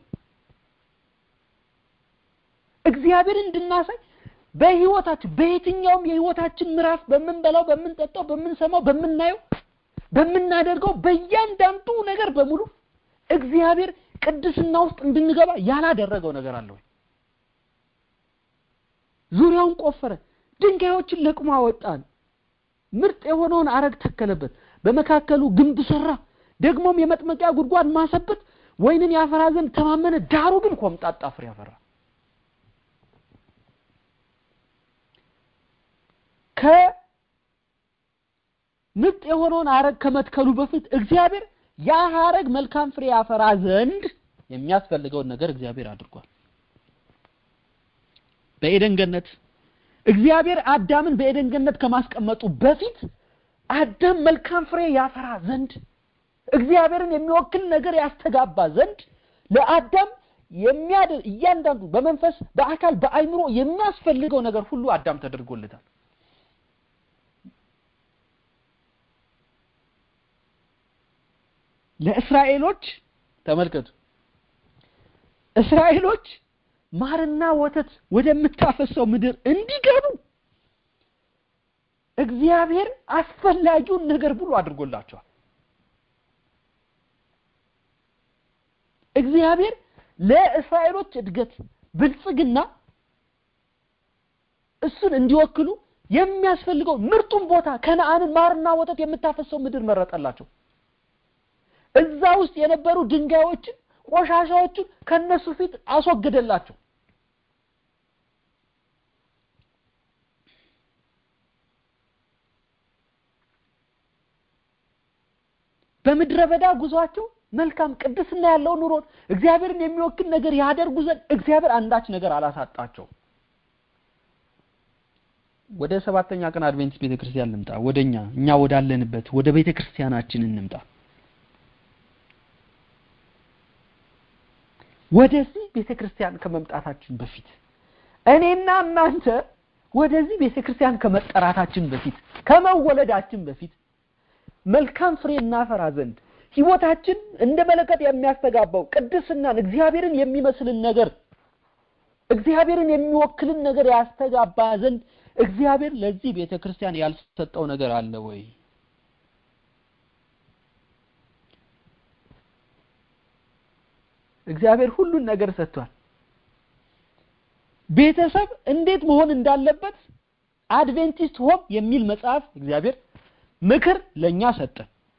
እግዚአብሔር እንድናሳይ በህይወታችን በየትኛውም የህይወታችን ምዕራፍ በመንበላው በመንጠጣው በመንሰማው በመናየው በመናደርገው በእያንዳንዱ ነገር በሙሉ እግዚአብሔር ቅድስና ውስጥ እንድንገባ ያላደረገው ነገር አለ ወይ ዙሪያውን ቆፈረ ድንጋዮችን ለቅሞ አወጣን ምርጥ የሆነውን ሐረግ ተከለበት በመካከሉ ግንብ ሰራ ደግሞም የመጥመቂያ ጉድጓድ ማሰበት ወይንን ያፈራ ዘንድ ተማመነ ዳሩ ግን ሆምጣጣ ፍሬ ያፈራ ምርጥ የሆነውን ሐረግ ከመትከሉ በፊት እግዚአብሔር ያ ሐረግ መልካም ፍሬ ያፈራ ዘንድ የሚያስፈልገው ነገር እግዚአብሔር አድርጓል በኤደን ገነት እግዚአብሔር አዳምን በኤደን ገነት ከማስቀመጡ በፊት አዳም መልካም ፍሬ ያፈራ ዘንድ እግዚአብሔርን የሚወክል ነገር ያስተጋባ ዘንድ ለአዳም የሚያደርግ እያንዳንዱ በመንፈስ በአካል በአይምሮ የሚያስፈልገው ነገር ሁሉ አዳም ተደርጎለታል ለእስራኤሎች ተመልከቱ እስራኤሎች ማርና ወተት ወደምታፈሰው ምድር እንዲገቡ እግዚአብሔር አስፈላጊውን ነገር ሁሉ አድርጎላቸዋል እግዚአብሔር ለእስራኤሎች እድገት ብልጽግና እሱን እንዲወክሉ የሚያስፈልገው ምርጡን ቦታ ከነዓንን ማርና ወተት የምታፈሰው ምድር መረጠላቸው እዛ ውስጥ የነበሩ ድንጋዮችን ቆሻሻዎችን ከነሱ ፊት አስወገደላቸው በመድረ በዳ ጉዟቸው መልካም ቅድስና ያለው ኑሮ እግዚአብሔርን የሚወክል ነገር ያደርጉ ዘንድ እግዚአብሔር አንዳች ነገር አላሳጣቸው ወደ ሰባተኛ ቀን አድቬንቲስት ቤተክርስቲያን እንምጣ እኛ ወዳለንበት ወደ ቤተክርስቲያናችን እንምጣ ወደዚህ ቤተክርስቲያን ከመምጣታችን በፊት እኔና እናንተ ወደዚህ ቤተክርስቲያን ከመጠራታችን በፊት ከመወለዳችን በፊት መልካም ፍሬ እናፈራ ዘንድ ህይወታችን እንደ መለከት የሚያስተጋባው ቅድስናን እግዚአብሔርን የሚመስልን ነገር እግዚአብሔርን የሚወክልን ነገር ያስተጋባ ዘንድ እግዚአብሔር ለዚህ ቤተክርስቲያን ያልሰጠው ነገር አለ ወይ እግዚአብሔር ሁሉን ነገር ሰጥቷል ቤተሰብ እንዴት መሆን እንዳለበት አድቬንቲስት ሆም የሚል መጽሐፍ እግዚአብሔር ምክር ለኛ ሰጠ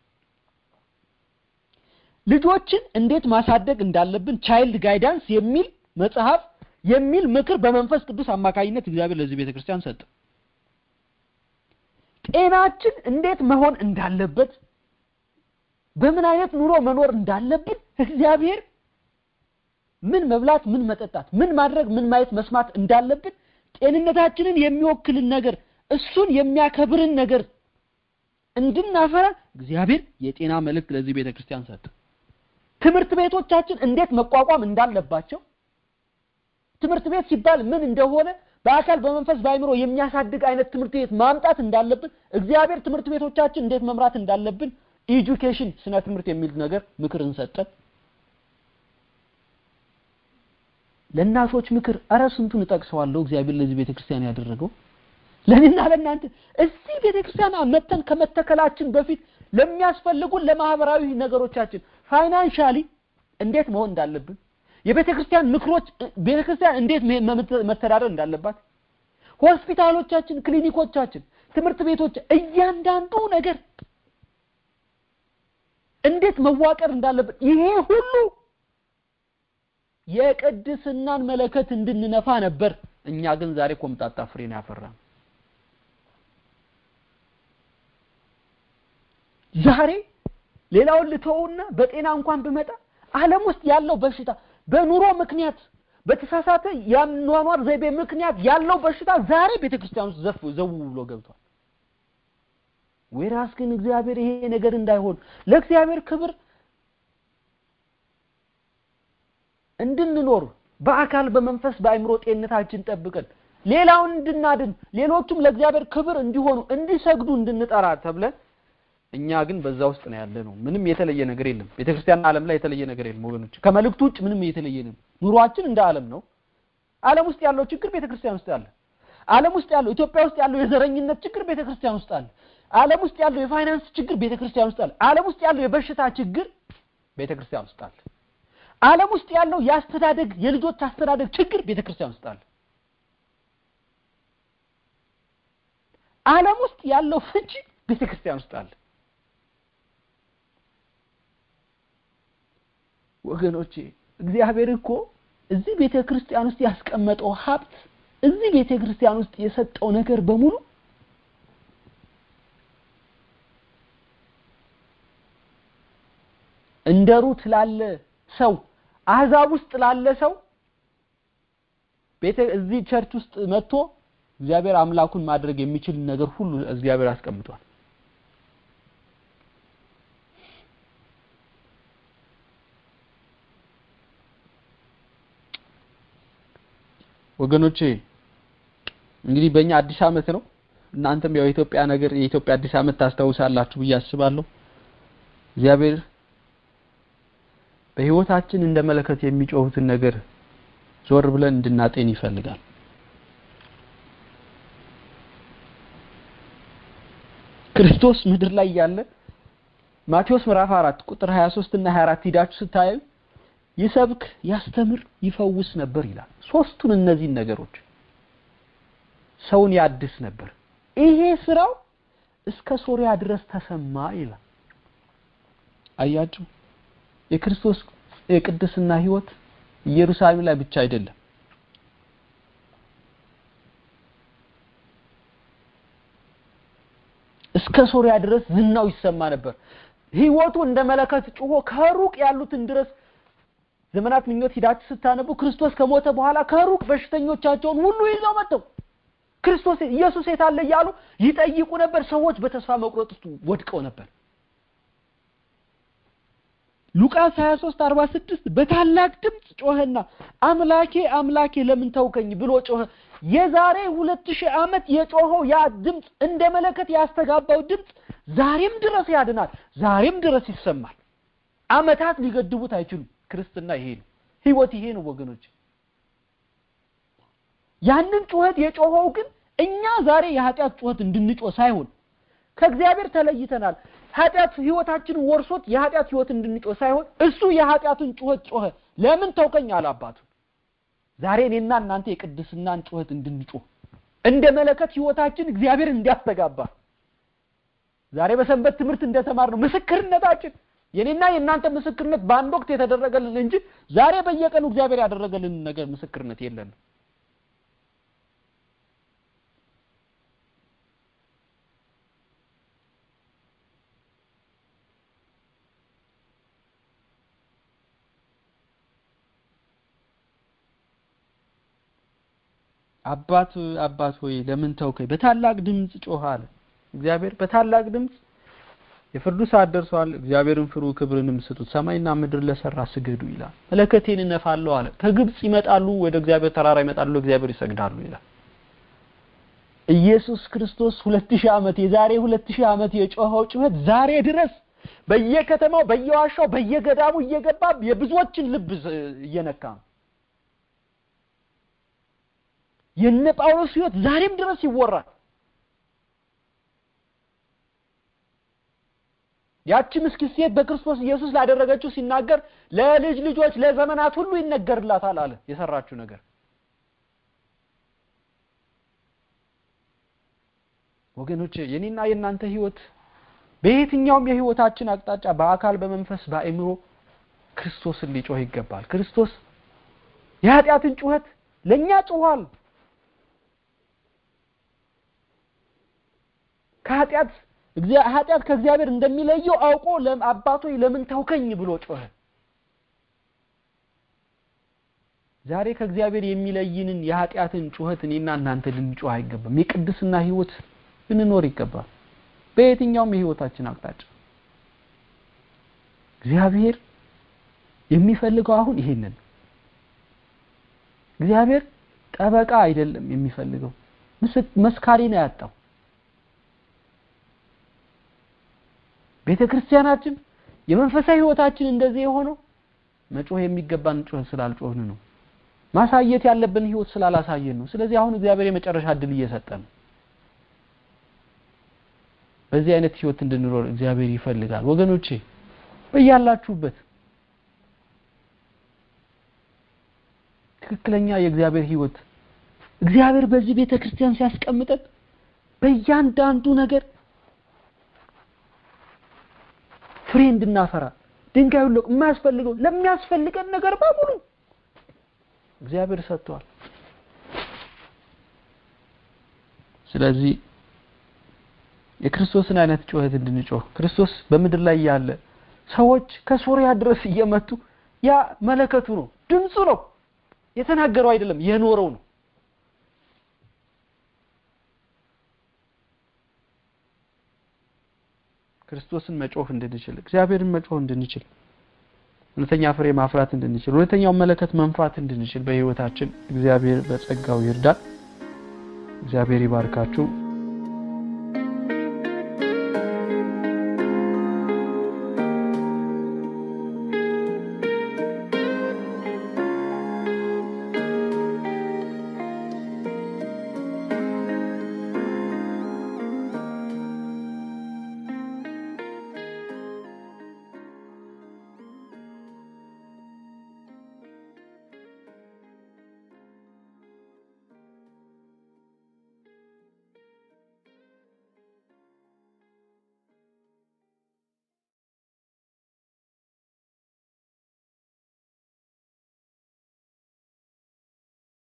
ልጆችን እንዴት ማሳደግ እንዳለብን ቻይልድ ጋይዳንስ የሚል መጽሐፍ የሚል ምክር በመንፈስ ቅዱስ አማካኝነት እግዚአብሔር ለዚህ ቤተክርስቲያን ሰጠ ጤናችን እንዴት መሆን እንዳለበት በምን አይነት ኑሮ መኖር እንዳለብን እግዚአብሔር ምን መብላት ምን መጠጣት ምን ማድረግ ምን ማየት መስማት እንዳለብን ጤንነታችንን የሚወክልን ነገር እሱን የሚያከብርን ነገር እንድናፈራ እግዚአብሔር የጤና መልእክት ለዚህ ቤተክርስቲያን ሰጠ። ትምህርት ቤቶቻችን እንዴት መቋቋም እንዳለባቸው ትምህርት ቤት ሲባል ምን እንደሆነ በአካል በመንፈስ ባይምሮ የሚያሳድግ አይነት ትምህርት ቤት ማምጣት እንዳለብን እግዚአብሔር ትምህርት ቤቶቻችን እንዴት መምራት እንዳለብን ኤጁኬሽን ስነ ትምህርት የሚል ነገር ምክርን ሰጠን። ለእናቶች ምክር አራስንቱን ተጠቅሰዋለሁ እግዚአብሔር ለዚህ ቤተክርስቲያን ያደረገው ለኔና ለእናንተ እዚህ ቤተክርስቲያን መተን ከመተከላችን በፊት ለሚያስፈልጉን ለማህበራዊ ነገሮቻችን ፋይናንሻሊ እንዴት መሆን እንዳለብን የቤተክርስቲያን ምክሮች ቤተክርስቲያን እንዴት መተዳደር እንዳለባት ሆስፒታሎቻችን ክሊኒኮቻችን ትምህርት ቤቶች እያንዳንዱ ነገር እንዴት መዋቀር እንዳለበት ይሄ ሁሉ የቅድስናን መለከት እንድንነፋ ነበር። እኛ ግን ዛሬ ቆምጣጣ ፍሬን ያፈራን። ዛሬ ሌላውን ልተውና በጤና እንኳን በመጣ ዓለም ውስጥ ያለው በሽታ በኑሮ ምክንያት በተሳሳተ ያኗኗር ዘይቤ ምክንያት ያለው በሽታ ዛሬ ቤተክርስቲያን ውስጥ ዘው ብሎ ገብቷል። ወይራስ ግን እግዚአብሔር ይሄ ነገር እንዳይሆን ለእግዚአብሔር ክብር እንድንኖር በአካል በመንፈስ ባይምሮ ጤንነታችን ጠብቀን ሌላውን እንድናድን ሌሎቹም ለእግዚአብሔር ክብር እንዲሆኑ እንዲሰግዱ እንድንጠራ ተብለን እኛ ግን በዛ ውስጥ ነው ያለነው። ምንም የተለየ ነገር የለም። ቤተክርስቲያን ዓለም ላይ የተለየ ነገር የለም ወገኖች። ከመልእክቱ ውጭ ምንም የተለየ ነው። ኑሯችን እንደ ዓለም ነው። ዓለም ውስጥ ያለው ችግር ቤተክርስቲያን ውስጥ አለ። ዓለም ውስጥ ያለው ኢትዮጵያ ውስጥ ያለው የዘረኝነት ችግር ቤተክርስቲያን ውስጥ አለ። ዓለም ውስጥ ያለው የፋይናንስ ችግር ቤተክርስቲያን ውስጥ አለ። ዓለም ውስጥ ያለው የበሽታ ችግር ቤተክርስቲያን ውስጥ አለ። ዓለም ውስጥ ያለው ያስተዳደግ የልጆች አስተዳደግ ችግር ቤተክርስቲያን ውስጥ አለ። ዓለም ውስጥ ያለው ፍቺ ቤተክርስቲያን ውስጥ አለ። ወገኖቼ እግዚአብሔር እኮ እዚህ ቤተክርስቲያን ውስጥ ያስቀመጠው ሀብት እዚህ ቤተክርስቲያን ውስጥ የሰጠው ነገር በሙሉ እንደሩት ላለ ሰው አሕዛብ ውስጥ ላለ ሰው እዚህ ቸርች ውስጥ መጥቶ እግዚአብሔር አምላኩን ማድረግ የሚችል ነገር ሁሉ እግዚአብሔር አስቀምጧል። ወገኖቼ እንግዲህ በእኛ አዲስ ዓመት ነው። እናንተም ያው የኢትዮጵያ አዲስ ዓመት ታስታውሳላችሁ ብዬ አስባለሁ። እግዚአብሔር በህይወታችን እንደመለከት የሚጮሁትን ነገር ዞር ብለን እንድናጤን ይፈልጋል። ክርስቶስ ምድር ላይ ያለ ማቴዎስ ምዕራፍ 4 ቁጥር 23 እና 24 ሂዳችሁ ስታዩ ይሰብክ ያስተምር ይፈውስ ነበር ይላል። ሶስቱን እነዚህ ነገሮች ሰውን ያድስ ነበር። ይሄ ስራው እስከ ሶሪያ ድረስ ተሰማ ይላል። አያችሁ የክርስቶስ የቅድስና ህይወት ኢየሩሳሌም ላይ ብቻ አይደለም። እስከ ሶሪያ ድረስ ዝናው ይሰማ ነበር። ህይወቱ እንደ መለከት ጮሆ ከሩቅ ያሉትን ድረስ ዘመናት ምኞት ሂዳችሁ ስታነቡ ክርስቶስ ከሞተ በኋላ ከሩቅ በሽተኞቻቸውን ሁሉ ይዘው መጥተው ክርስቶስ ኢየሱስ የታለ እያሉ ይጠይቁ ነበር። ሰዎች በተስፋ መቁረጥ ውስጥ ወድቀው ነበር። ሉቃስ 23:46 በታላቅ ድምጽ ጮኸና አምላኬ አምላኬ ለምን ተውከኝ ብሎ ጮኸ። የዛሬ 2000 ዓመት የጮኸው ያ ድምጽ እንደ መለከት ያስተጋባው ድምጽ ዛሬም ድረስ ያድናል፣ ዛሬም ድረስ ይሰማል። አመታት ሊገድቡት አይችሉም። ክርስትና ይሄ ነው፣ ህይወት ይሄ ነው ወገኖች። ያንን ጩኸት የጮኸው ግን እኛ ዛሬ የኃጢአት ጩኸት እንድንጮህ ሳይሆን ከእግዚአብሔር ተለይተናል ኃጢአት ህይወታችንን ወርሶት የኃጢአት ህይወት እንድንጮህ ሳይሆን እሱ የኃጢአትን ጩኸት ጮኸ። ለምን ተውከኝ አለ አባቱ። ዛሬ እኔና እናንተ የቅድስናን ጩኸት እንድንጮህ እንደ መለከት ህይወታችን እግዚአብሔር እንዲያስተጋባ ዛሬ በሰንበት ትምህርት እንደተማርነው ምስክርነታችን የኔና የእናንተ ምስክርነት በአንድ ወቅት የተደረገልን እንጂ ዛሬ በየቀኑ እግዚአብሔር ያደረገልን ነገር ምስክርነት የለንም። አባት ሆይ ለምን ተውከኝ በታላቅ ድምጽ ጮኸ አለ። እግዚአብሔር በታላቅ ድምጽ የፍርዱ ሰዓት ደርሷል፣ እግዚአብሔርን ፍሩ ክብርንም ስጡት፣ ሰማይና ምድር ለሰራ ስገዱ ይላል። መለከቴን እነፋለሁ አለ። ከግብጽ ይመጣሉ፣ ወደ እግዚአብሔር ተራራ ይመጣሉ፣ እግዚአብሔር ይሰግዳሉ ይላል። ኢየሱስ ክርስቶስ 2000 ዓመት የዛሬ 2000 ዓመት የጮኸው ጩኸት ዛሬ ድረስ በየከተማው በየዋሻው በየገዳሙ እየገባ የብዙዎችን ልብ እየነካ ነው። የነ ጳውሎስ ሕይወት ዛሬም ድረስ ይወራል። ያቺ ምስኪን ሴት በክርስቶስ ኢየሱስ ላደረገችው ሲናገር ለልጅ ልጆች ለዘመናት ሁሉ ይነገርላታል አለ የሰራችው ነገር። ወገኖቼ የኔና የናንተ ሕይወት በየትኛውም የሕይወታችን አቅጣጫ በአካል በመንፈስ በአእምሮ ክርስቶስን ሊጮህ ይገባል። ክርስቶስ የኃጢአትን ጩኸት ለኛ ጮኋል። ኃጢአት ከእግዚአብሔር እንደሚለየው አውቆ አባቶይ ለምን ተውከኝ ብሎ ጮኸ። ዛሬ ከእግዚአብሔር የሚለይንን የኃጢአትን ጩኸት እኔና እናንተ ልንጮህ አይገባም። የቅድስና ሕይወት ልንኖር ይገባል። በየትኛውም የሕይወታችን አቅጣጫ እግዚአብሔር የሚፈልገው አሁን ይሄንን። እግዚአብሔር ጠበቃ አይደለም የሚፈልገው፣ መስካሪ ነው ያጣው። ቤተክርስቲያናችን የመንፈሳዊ ሕይወታችን እንደዚህ የሆነው መጮህ የሚገባን ጮህ ስላልጮህን ነው። ማሳየት ያለብን ሕይወት ስላላሳየን ነው። ስለዚህ አሁን እግዚአብሔር የመጨረሻ ዕድል እየሰጠን ነው። በዚህ አይነት ሕይወት እንድንኖር እግዚአብሔር ይፈልጋል። ወገኖቼ በያላችሁበት ትክክለኛ የእግዚአብሔር ሕይወት እግዚአብሔር በዚህ ቤተክርስቲያን ሲያስቀምጠን በእያንዳንዱ ነገር ፍሬ እንድናፈራ ድንጋዩ ለሚያስፈልገን ነገር በሙሉ እግዚአብሔር ሰጥቷል። ስለዚህ የክርስቶስን አይነት ጩኸት እንድንጮህ ክርስቶስ በምድር ላይ ያለ ሰዎች ከሶሪያ ድረስ እየመጡ ያ መለከቱ ነው፣ ድምጹ ነው፣ የተናገረው አይደለም የኖረው ነው። ክርስቶስን መጮህ እንድንችል እግዚአብሔርን መጮህ እንድንችል ሁለተኛ ፍሬ ማፍራት እንድንችል ሁለተኛው መለከት መንፋት እንድንችል በሕይወታችን እግዚአብሔር በጸጋው ይርዳል። እግዚአብሔር ይባርካችሁ።